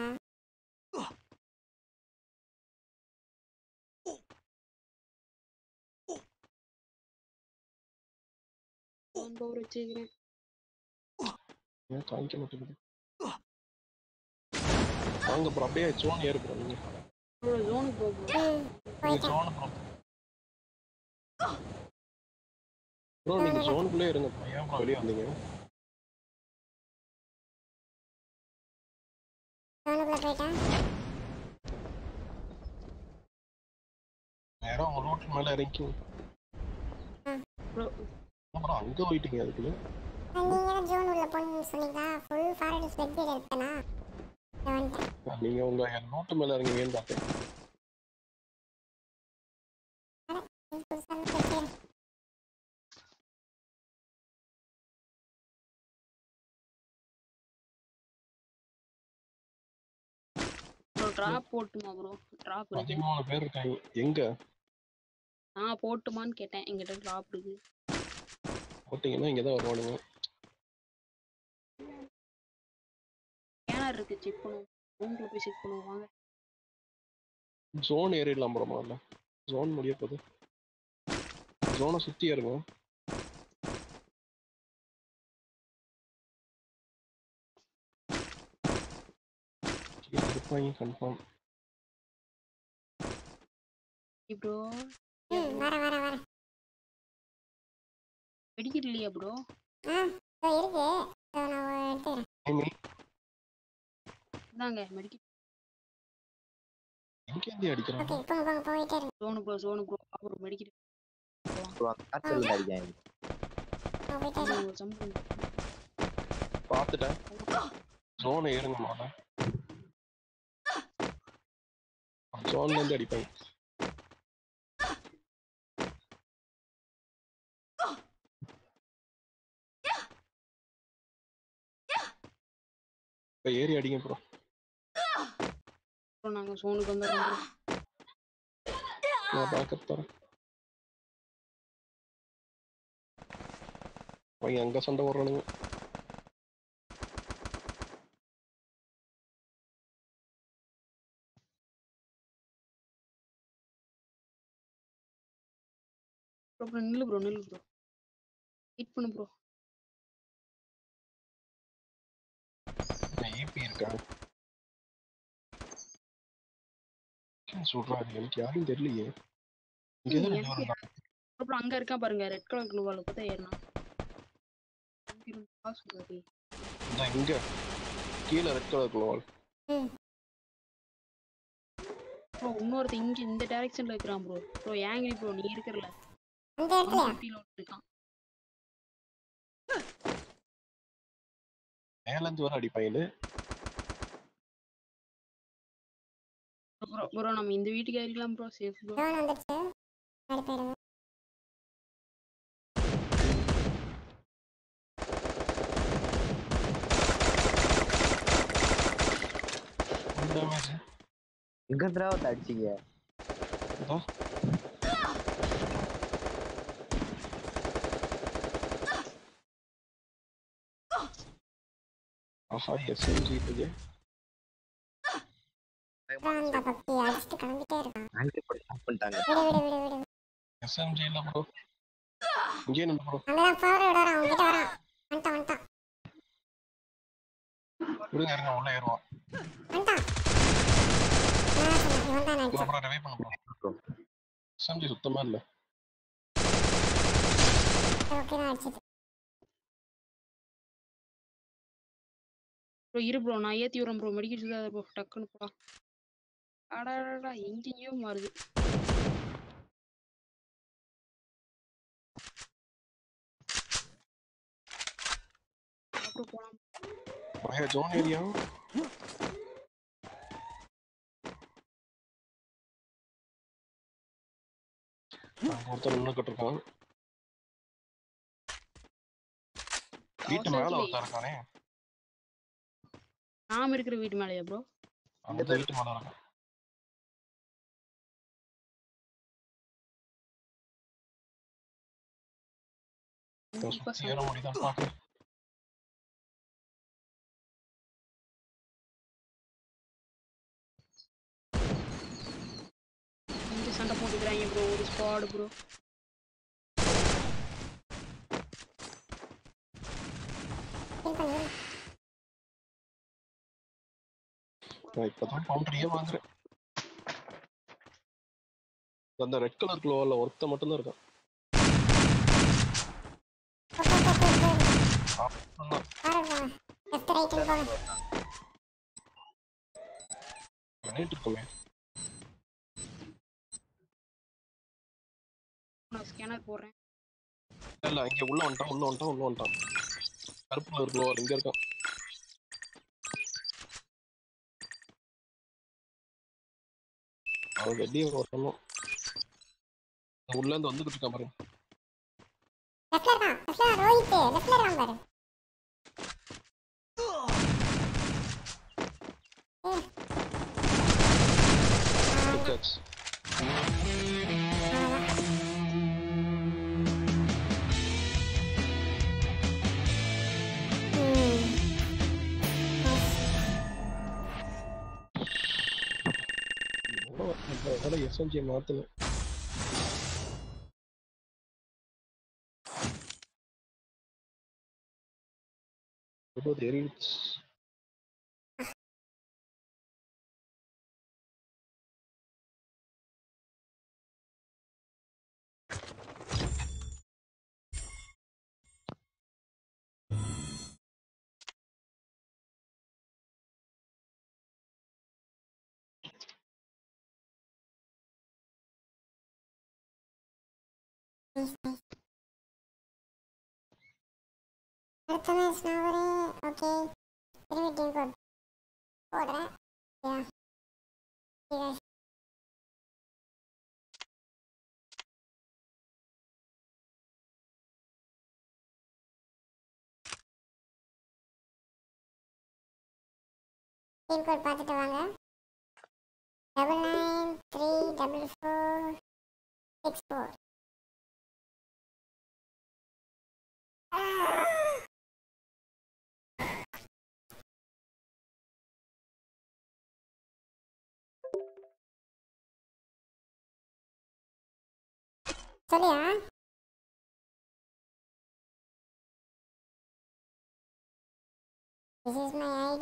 பவர் வச்சுக்கிறேன். ஏன் காமிக்க மாட்டேங்குது? வாங்க ப்ரோ, அப்படியே ஜோன் ஏறு ப்ரோ. நீங்க ப்ரோ ஜோனுக்கு போ ப்ரோ. ஜோன் ப்ரோ நீங்க ஜோனுக்குள்ளே இருங்க. ஏன் ப்ரோ வெளியே வந்தீங்க? ஜோனுக்குள்ள போயிட்டான். நேரா ஒரு ரோட் மேல இறங்கி ப்ரோ ப்ரோ அங்க போயிட்டீங்க. அதுக்குள்ள நீங்க தான் ஜோன் உள்ள போன்னு சொன்னீங்களா? ஃபுல் ஃபார்வர்ட் ஸ்பெக்ட் எடுத்தனா வந்துட்டேன். நீங்க உங்க ரோட் மேல இறங்குவீங்கன்னு பார்த்தேன். ப்ரோ டிராப் போட்டுமா ப்ரோ? டிராப் இருக்கு. 13 பேர் இருக்காங்க. எங்க நான் போட்டுமான்னு கேட்டேன். எங்கிட்ட டிராப் இருக்கு. போட்டீங்கன்னா இங்க தான் வருவானுங்க. ஸ்கேனர் இருக்கு, செக் பண்ணுவோம். ரூம்ல போய் செக் பண்ணுவோம் வாங்க. ஜோன் ஏறிடலாம் ப்ரோ முதல்ல. ஜோன் முடிய போகுது. ஜோனை சுத்தி இருங்க. கன்ஃபார்ம். ப்ரோ வரேன். வெடிக்கிட்டு இல்லையா ப்ரோ? இருக்கு. நான் எடுத்துக்கிறேன். இந்தாங்க மெடிக்கெட். எங்க இருந்து அடிக்கிறாங்க? ஓகே போயிட்டே இரு. ஜோனு ப்ரோ அப்புறம் மெடிக்கெட். ப்ரோ காத்துல அடிக்காங்க. போயிட்டே இரு. ஜம்ப் பார்த்துட்டேன். ஜோனை ஏறுங்க மாமா. ஜோன்ல இருந்து அடிப்பாங்க. ஏறி அடிங்க ப்ரோ. நாங்க ஜோனுக்கு வந்துடுறோம். நான் பேக்கப் தரேன். அவங்க அங்க சண்டை போடுறானுங்க. ப்ரோ நில்லு ப்ரோ வெயிட் பண்ணு ப்ரோ. ஏபி இருக்கா? சொல்றாரு எனக்கு யாரும் தெரியலையே. அப்புறம் அங்க இருக்கா பாருங்க ரெட் கலர் க்ளூவால பார்த்தா ஏறனா. இங்க கீழே ரெட் கலர் க்ளூவால். ப்ரோ இன்னொருத்த இங்க இந்த டைரக்ஷன்ல இருக்கான் ப்ரோ. ப்ரோ ஏங்கி ப்ரோ நீ இருக்கறல. அந்த இடத்துல இருக்கான். மேல இருந்து வர அடிப்பாயில. ப்ரோ நம்ம இந்த வீட்டுக்கு ஏறிடலாம் ப்ரோ. Safe bro. நான் வந்துச்சு. அடிப்பேன். எங்க டிராவத் அடிச்சீங்க? ஆஹா எஸ்எம்ஜி போய் அந்த பக்கி அடிச்சிட்டு கிளம்பிட்டே இருக்கான். ஆன்டி போட்டு ஸ்டாப் பண்ணிட்டாங்க. விடு. எஸ்எம்ஜி இல்ல ப்ரோ. இங்கே நின்னு ப்ரோ. அங்கதான் பவர் விடுறான். அவங்கிட்ட வரான். வந்துட்டான். விடுங்க இருங்க உள்ள ஏறுவான். வந்துட்டான். இவன் தான் நினைச்சேன். அப்புறம் ரிவைவ் பண்ண ப்ரோ. எஸ்எம்ஜி சுத்தமா இல்ல. ஓகே நான் அடிச்சிட்டு. ப்ரோ இரு ப்ரோ நான் ஏத்தி வரேன் ப்ரோ. மெடிக்கல் சுதாத ப்ரோ டக்குன்னு போடா. அடடா எங்கேயோ மாறுது. அப்புறம் போலாம். பய ஜோன் ஏரியா. ஒருத்தர் நின்று கட்டிருக்கான். வீட்டு மேல ஒருத்தர் இருக்கானே. நாம இருக்கிற வீட்டு மேலயா ப்ரோ? அந்த வீட்டு மேல இருக்கான். ஏற முடியுதான் பாக்குறேன். இங்க சண்டை போட்டுக்கிறாங்க ப்ரோ. ஒரு ஸ்குவாட் ப்ரோ. இப்பதான் பவுண்டரியே வாங்குறேன். அந்த ரெட் கலர் க்ளோவர்ல ஒருத்த மட்டும் தான் இருக்கான். இருக்குமே நான் ஸ்கேனர் போடுறேன். இல்ல இங்க உள்ள வந்துட்டான். கருப்பு கலர் க்ளோவர் இங்க இருக்கான். அவன் வெளியே வரணும். உள்ள இருந்து வந்துகிட்டு இருக்கான் பாருங்க. எஸ்எம்ஜி மாத்தல. ப்ரோ தெரியுது. அடுத்த மேட்ச் நான் வரேன். ஓகே திரும்பி டீம் கோட் போடுறேன். டீம் கோட் பார்த்துட்டு வாங்க. 993464. சொல்லியா? This is my ID.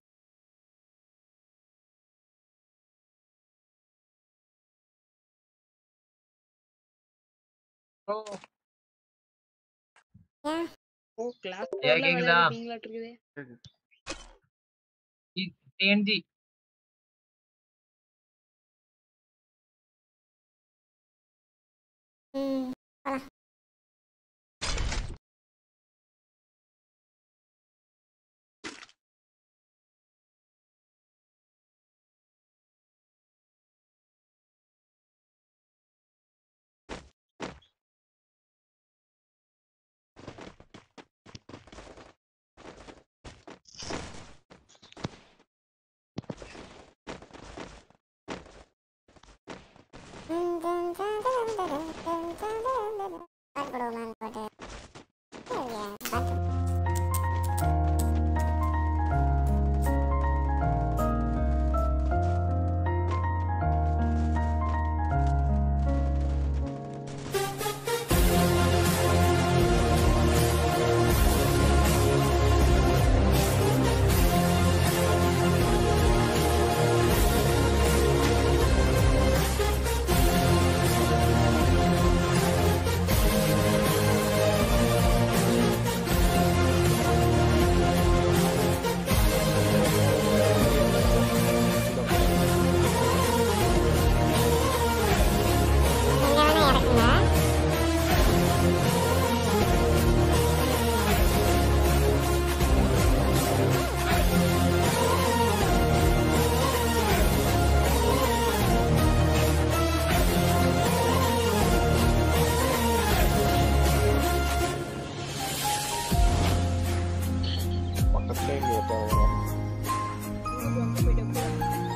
Bro Yeah. ஓ கிளாஸ் ஐயா, கேக்குதா? விளையாடுறீங்களாட்டு இருக்குதே. TNG போலாம். பாட்டு போடுவோம் பாட்டு. பாட்டு எங்க வேணா இறக்குங்க. பக்கத்துல இங்க இருக்காங்க. அங்க போயிட்டேன் ப்ரோ.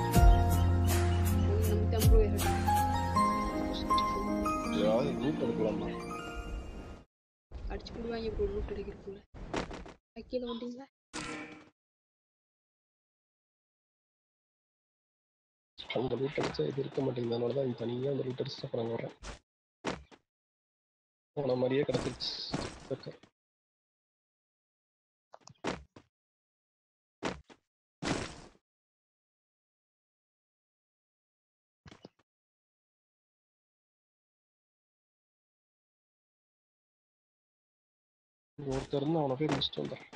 நமக்கு தான் ப்ரோ இருக்கு. ஏதாவது ரூட் எடுக்கலாமா? அடிச்சு போடுவாங்க ப்ரோ ரூட் அடிக்கிறதுக்குள்ள. கீழே வந்தீங்களா? அந்த ரூட் அடிச்சா இது இருக்க மாட்டேங்குது. அதனால தான் தனியாக அந்த ரூட் அடிச்சு அப்புறம் அங்கே வரேன். போன மாதிரியே கிடச்சிருச்சு. ஓகே ஒருத்தர் இருந்து அவனை போய் முடிச்சுட்டு வந்தேன்.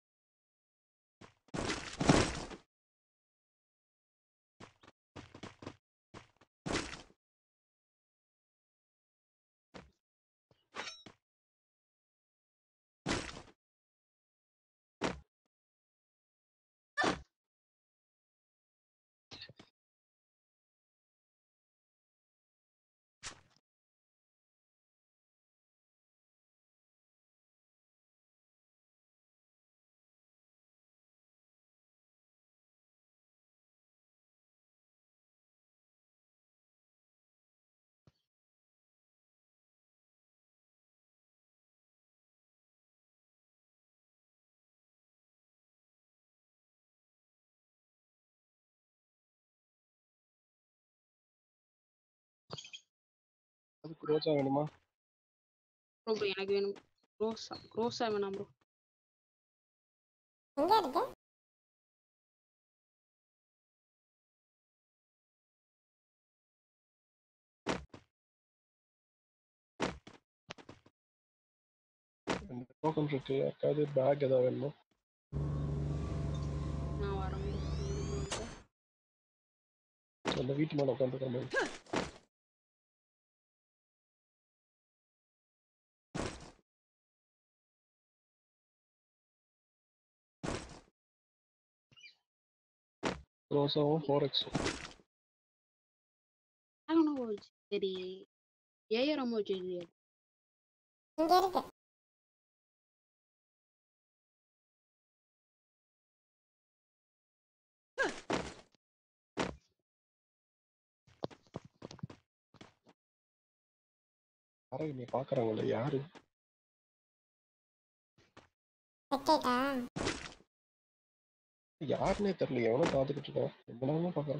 அதுக்கு ரோஜா வேணுமா? ப்ரோ எனக்கு வேணும். ரோஸா வேணாம் ப்ரோ. எங்க இருக்கு? ரெண்டு டோக்கன் இருக்கு. யாருக்காவது பேக் ஏதாவது வேணுமா? நான் வர முடியும். அந்த வீட்டு மேல உட்காந்துருக்க மாதிரி. ரோசாவும் 4x. சரி ஏஆர் அம்மா வச்சிருக்கியா? இங்க இருக்கு. யாரும் என்னை பாக்குறாங்கல்ல, யாரு? செட்டேட்டா? யாருன்னே தெரியல. எவனோ பாத்துக்கிட்டு இருக்கான். ரொம்ப நேரமா பாக்குறேன்.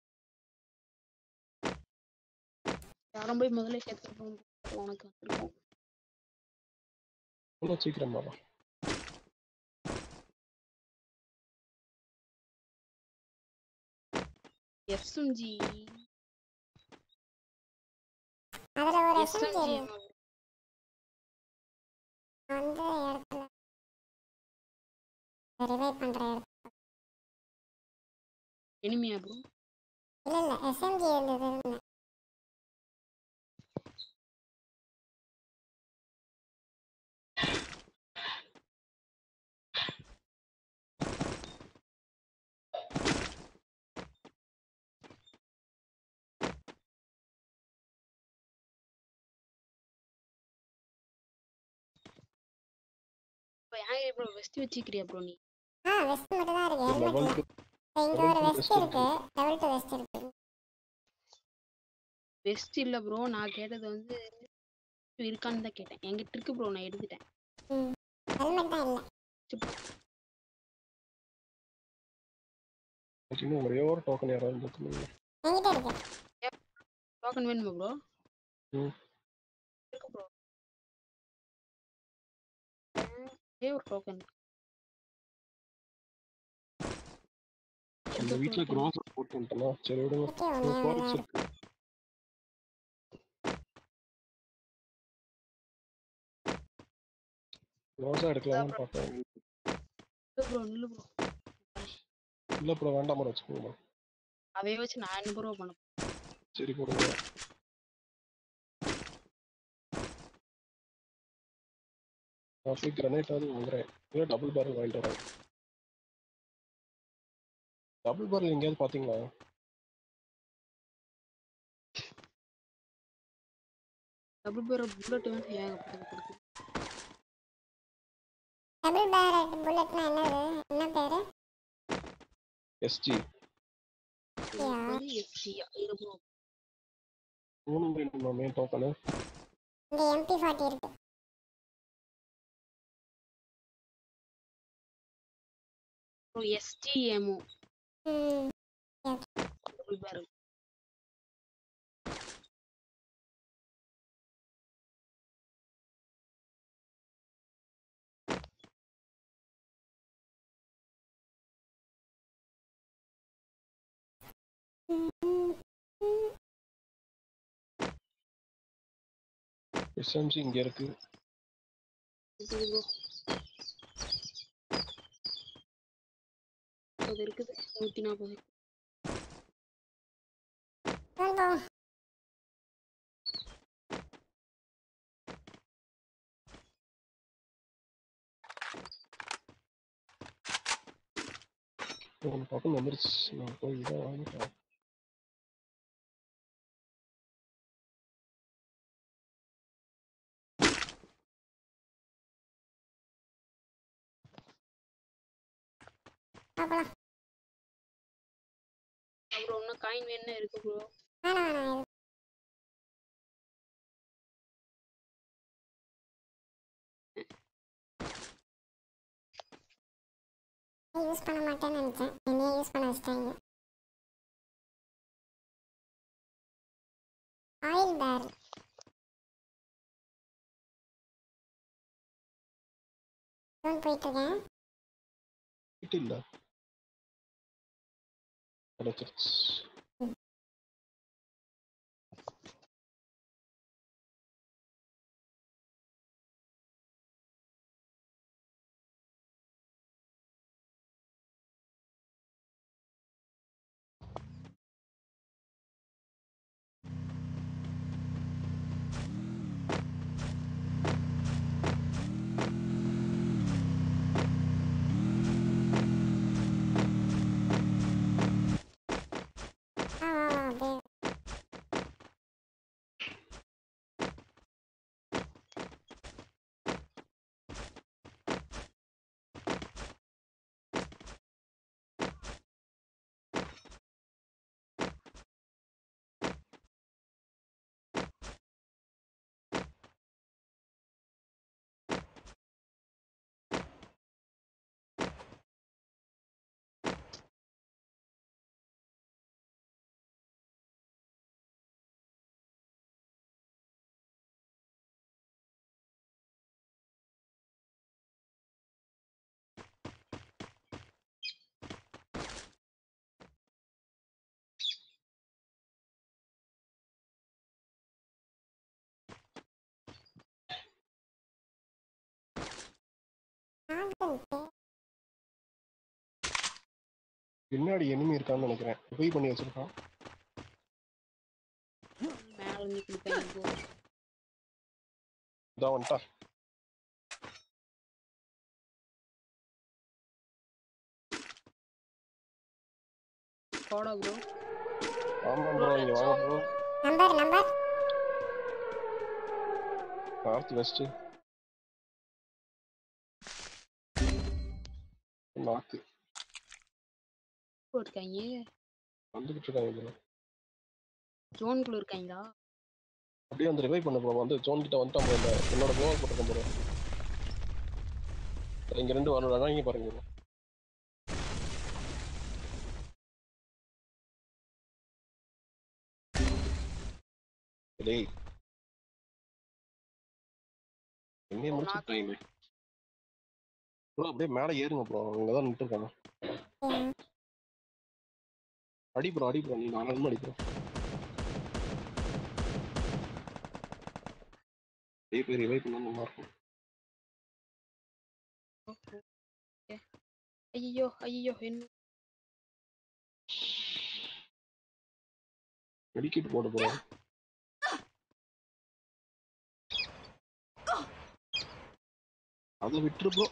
யாரும் போய் முதல்ல சேர்த்துருப்போம். உனக்கு வந்திருக்கோம். இவ்வளோ சீக்கிரமா வா. எஸ்எம்ஜி அதுல ஒரு எஸ்எம்ஜி எஸ்எம்ஜி இருக்கு. அந்த இடத்துல ரிவைவ் பண்ற இடத்துல. எனிமியா ப்ரோ? இல்ல எஸ்எம்ஜி இருந்தது. இப்போ ஏன் ப்ரோ வெஸ்ட் வச்சுக்கிறியா ப்ரோ நீ? வெஸ்ட் மட்டும் தான் இருக்கு. லெவல் ஹெல்மெட் இங்க ஒரு வெஸ்ட் இருக்கு. லெவல் 2 வெஸ்ட் இருக்கு. வெஸ்ட் இல்ல ப்ரோ, நான் கேட்டது வந்து இருக்கான்னு தான் கேட்டேன். என்கிட்ட இருக்கு ப்ரோ, நான் எடுத்துட்டேன். ஹெல்மெட் தான் இல்ல. இன்னும் ஒரே ஒரு டோக்கன் யாராவது கொடுக்கணும். என்கிட்ட இருக்கு. டோக்கன் வேணுமா ப்ரோ? ம். இருக்கு ப்ரோ. ஒரே ஒரு டோக்கன். அந்த வீட்டுல க்ரோஸ் போட்டு வந்துட்டேனா? சரி விடுங்க. ஓகே ஒண்ணே 4x ஒண்ணு. இருக்கு. க்ரோஸா எடுக்கலாம்னு பார்த்தேன். ப்ரோ நில்லு ப்ரோ. இல்ல ப்ரோ, வேண்டாம் ப்ரோ, வச்சுக்கோங்க. அதை வச்சு நான் என்ன ப்ரோ பண்ண? சரி போடுங்க. நான் போய் கிரனைட்டாவது வாங்குறேன். இல்லை டபுள் பேரல் வாங்கிட்டு வரேன். டபுள் பேரல் எங்கேயாவது பார்த்தீங்களா? டபுள் பேரல் புல்லட் வந்து ஏகப்பட்டது கொடுக்கு. டபுள் பேரட் புல்லட்னா என்னது? என்ன பேரு? எஸ்ஜி. எஸ்சியா இரு ப்ரோ. மூணு வேணுமா மெயின் டோக்கனு? இங்க MP40 இருக்கு. ப்ரோ எஸ்டிஎம்ஓ டபுள் பேரல். எஸ்எம்ஜி இங்க இருக்கு. அது இருக்குது 140. ஒரு பக்கம் வந்துருச்சு. நான் போய் இதை வாங்கிட்டேன். பாக்கலாம். அப்புறம் இன்னும் காயின் வேணும் இருக்கு ப்ரோ. வேணாம் வேணாம். யூஸ் பண்ண மாட்டேன்னு நினைச்சேன். என்னையே யூஸ் பண்ண வச்சிட்டாங்க. ஆயில் பேர் போயிட்டு இருக்கேன். இல்ல கிடைச்சிருச்சு. அப்படியே ஆகுது. பின்னாடி எனிமி இருக்கான்னு நினைக்கிறேன். போய் பண்ணி வச்சிருக்கான். மேல இருந்து கொடுத்தாங்க ப்ரோ. இதான் வந்துட்டா. போடா ப்ரோ. ஆமா ப்ரோ இங்க வாங்க bro. Number north west north இருக்காங்க வந்துகிட்டு இருக்காங்க ப்ரோ. ஜோனுக்குள்ள இருக்காங்களா? அப்படியே வந்து ரிவைவ் பண்ண ப்ரோ. வந்து ஜோன் கிட்ட வந்துட்டான் ப்ரோ. இந்த என்னோட ப்ளோவர் போட்டிருக்கேன் ப்ரோ. இங்க 2 வரணும். இங்க பாருங்க ப்ரோ. டேய் என்னைய முடிச்சுட்டாங்க ப்ரோ. அப்படியே மேலே ஏறுங்க ப்ரோ. அங்கதான் நின்று இருக்காங்க. அடி ப்ரோ நீ 4 அடி ப்ரோ. போய் ரிவைவ் பண்ணா நல்லா இருக்கும். ஐயோ ஐயோ என்ன மெடிக்கெட் போடு ப்ரோ. அதை விட்டுரு ப்ரோ.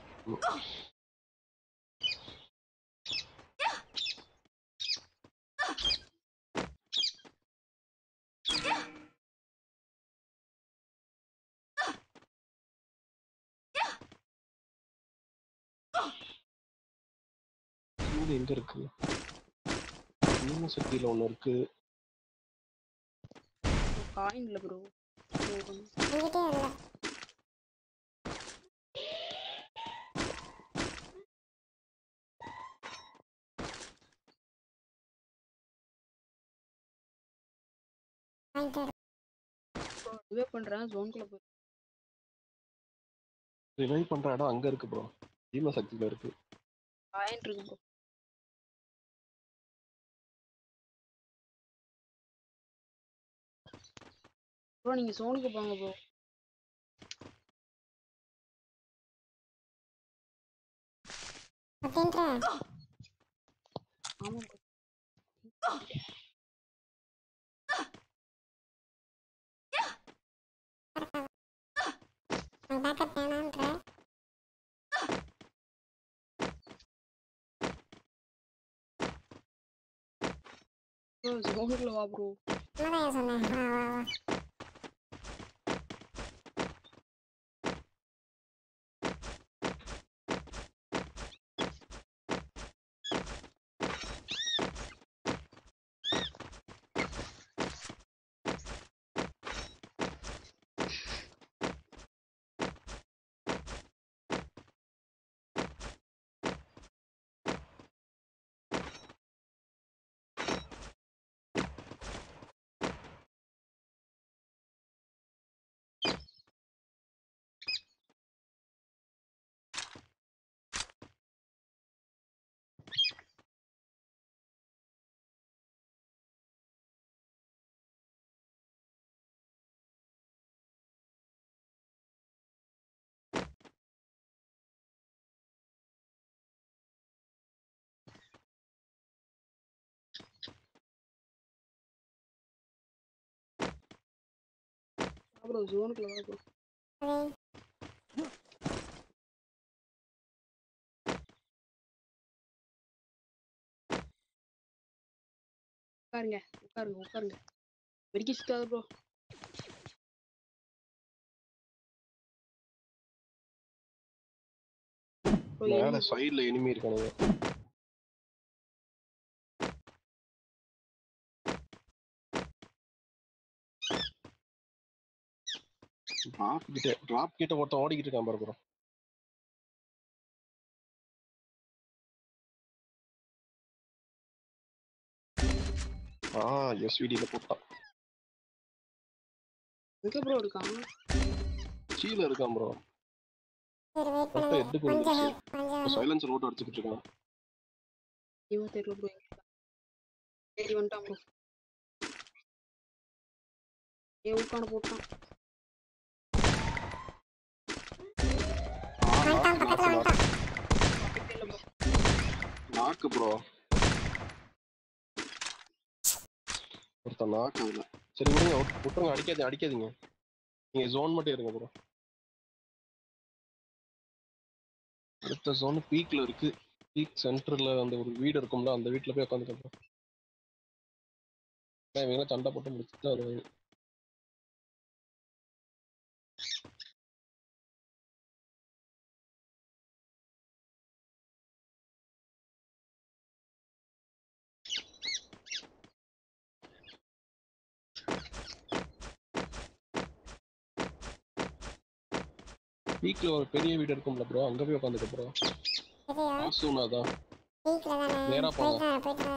எங்க இருக்கு? யூனிவர்சிட்டியில ஒண்ணு இருக்கு. காயின் இல்ல ப்ரோ. என்கிட்டயும் இல்லை. வாங்கிட்டு வர. ரிவைவ் பண்றேன் ஜோனுக்குள்ள போய். ரிவைவ் பண்ற இடம் அங்க இருக்கு ப்ரோ. யூனிவர்சிட்டியில இருக்கு. காயின் இருக்கு ப்ரோ. ப்ரோ நீங்க ஜோனுக்கு போங்க ப்ரோ. அப்படின்ற ஆமா ப்ரோ. பேக்கப் வேணான்ற. ப்ரோ ஜோனுக்குள்ள வா ப்ரோ. என்னதான் சொன்னேன். வா வா வா. ப்ரோ ஜோனுக்குள்ள வா ப்ரோ. உட்காருங்க. வெடிக்க சுத்தாது ப்ரோ. மேல சைடுல எனிமி இருக்கானுங்க. டிராப் கிட்ட ஒருத்தன் ஓடிக்கிட்டு இருக்கான் பாரு ப்ரோ. எஸ்விடில போட்டான். எங்க ப்ரோ இருக்கான்? கீழ இருக்கான் ப்ரோ. சரி வெயிட் பண்ணுங்க. கொஞ்சம் சைலன்சர் ஓட்ட அடிச்சிட்டு இருக்கான். இவன் தெரியல ப்ரோ. சரி வந்துட்டான் ப்ரோ. ஊக்கான போட்டான். பக்கத்துல வந்துட்டான். நாக்கு ப்ரோ. ஒருத்தன் நாக்கு இல்ல. சரி விட்டுருங்க அடிக்காதீங்க. நீங்க ஜோன் மட்டும் இருங்க ப்ரோ. அடுத்த ஜோன் பீக்ல இருக்கு. பீக் சென்டர்ல அந்த ஒரு வீடு இருக்கும்ல, அந்த வீட்டுல போய் உட்காந்துக்கோ. இவங்க சண்டை போட்டு முடிச்சுட்டு வருவாங்க. பீக்ல ஒரு பெரிய வீடு இருக்கும்ல ப்ரோ, அங்க போய் உட்காந்துக்க ப்ரோ. ஆசூனாதான் நேரா போங்க.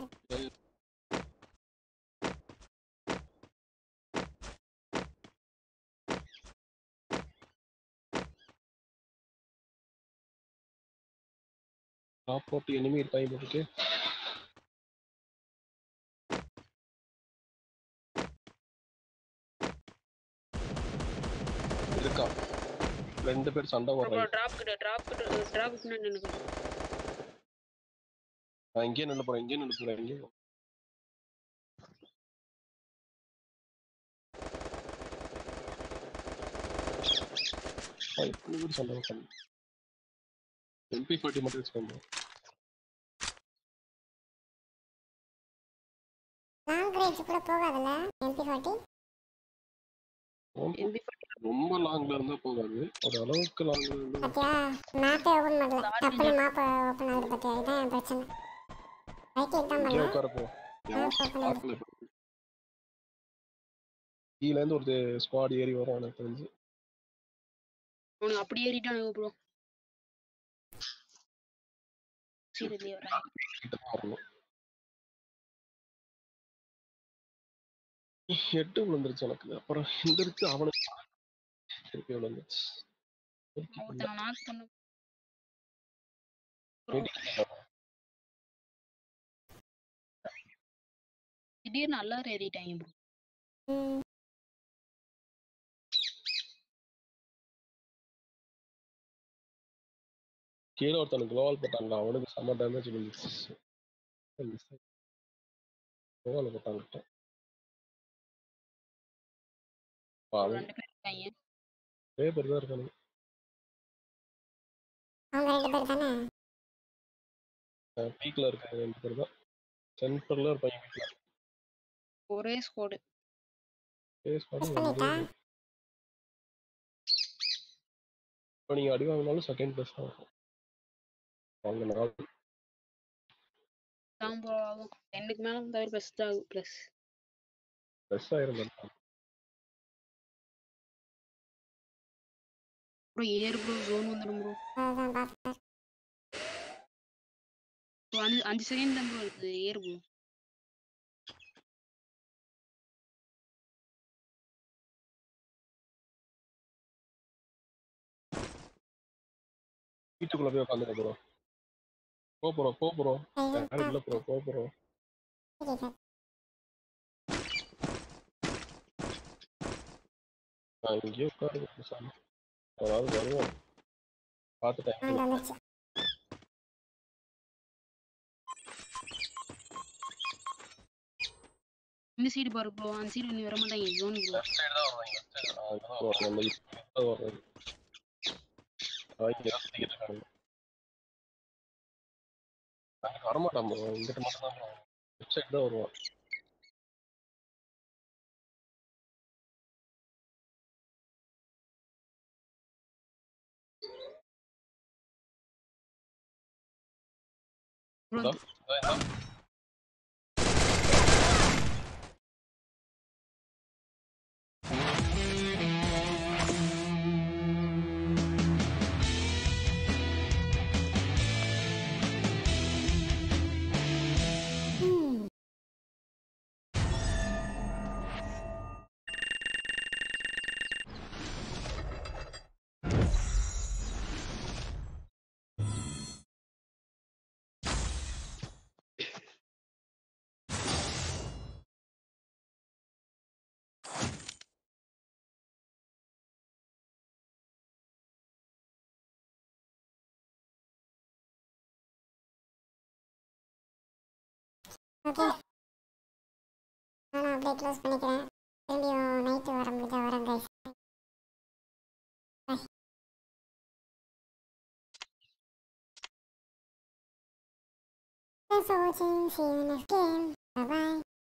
டாப் போட்டு எனிமி இருப்பாங்க போட்டுட்டு இருக்கா. 2 பேர் சண்டை போடுறாங்க. டிராப் கிட்ட நின்னுங்க. நான் இங்கே நின்னு போறேன். சண்டை போட்டாங்க. MP40 மட்டும் யூஸ் பண்ணுங்க. லாங் ரேஞ்ச் கூட போகாதுல MP40. ரொம்ப லாங்ல இருந்தா போகாது, ஒரு அளவுக்கு லாங்ல இருந்தா. பாத்தியா மேப்பே ஓபன் பண்ணல. டப்புனு மேப் ஓபன் ஆகுது பாத்தியா? இதான் என் பிரச்சனை. ரைட் கிளிக் தான் இங்கே பண்ணேன். உட்கார போ. கீழ இருந்து ஒரு ஸ்குவாட் ஏறி வரும் எனக்கு தெரிஞ்சு. அவனுக்கு அப்படி ஏறிட்டானுங்க ப்ரோ. சீரியஸ்லி வராங்க. ஹெட் விழுந்துருச்சு எனக்கு. அப்புறம் எந்திரிச்சு அவனுக்கு திருப்பி விழுந்துச்சு. ஒருத்தனை நாக் பண்ண திடீர்னு எல்லாரும் ஏறிட்டாங்க ப்ரோ. கீழே ஒருத்தனுக்கு குளோவால் போட்டாங்க, அவனுக்கு செம்ம டேமேஜ் விழுந்துச்சு. குளோவால் போட்டாங்க. ரெண்டு பேர் இருக்காங்க. பேர் தான் இருக்கானுங்க. அவங்க 2 பேர் தானே பீக்ல இருக்காங்க. 2 பேர் தான் சென்டர்ல இருப்பாங்க. வீட்டுல ஒரே ஸ்குவாட். இப்போ நீங்க அடி வாங்கினாலும் செகண்ட் பிளேஸ் தான் இருக்கும். அவங்க 4 தான் ப்ரோ ஆகும். 2க்கு மேல தவிர பெஸ்ட் ஆகும். பிளஸ் ஆயிருந்தா ப்ரோ ஏர் ப்ரோ ஜோன் வந்துடும் ப்ரோ. அதான் பாத்தேன். 5 செகண்ட் தான் ப்ரோ இருக்குது. Air bro. வீட்டுக்குள்ள போய் உட்காந்துக்க ப்ரோ. போ ப்ரோ. யாரும் இல்ல ப்ரோ. போ ப்ரோ. இங்கே உட்காருங்க சாமி. அதாவது வருவோம் பார்த்துட்டேன். இந்த சைடு பாரு ப்ரோ, அந்த சைடு நீ வர மாட்டாங்க ஜோன் ப்ரோ. லெஃப்ட் சைடு தான் வருவாங்க. லெஃப்ட் சைடு தான் வருவாங்க. இப்போ வருவாங்க. அவங்க தான் சுத்திக்கிட்டு இருக்காங்க. அங்கிட்டு வரமாட்டான் ப்ரோ, இங்கிட்டு மட்டும் தான் வருவான். லெஃப்ட் சைடு தான் வருவான். ப்ரோ ஓகே நானும் அப்படியே க்ளோஸ் பண்ணிக்கிறேன். திரும்பியும் நைட்டு வர முடிஞ்சா வரேன் guys. Bye. Thanks for watching. See you in the next game. Bye bye.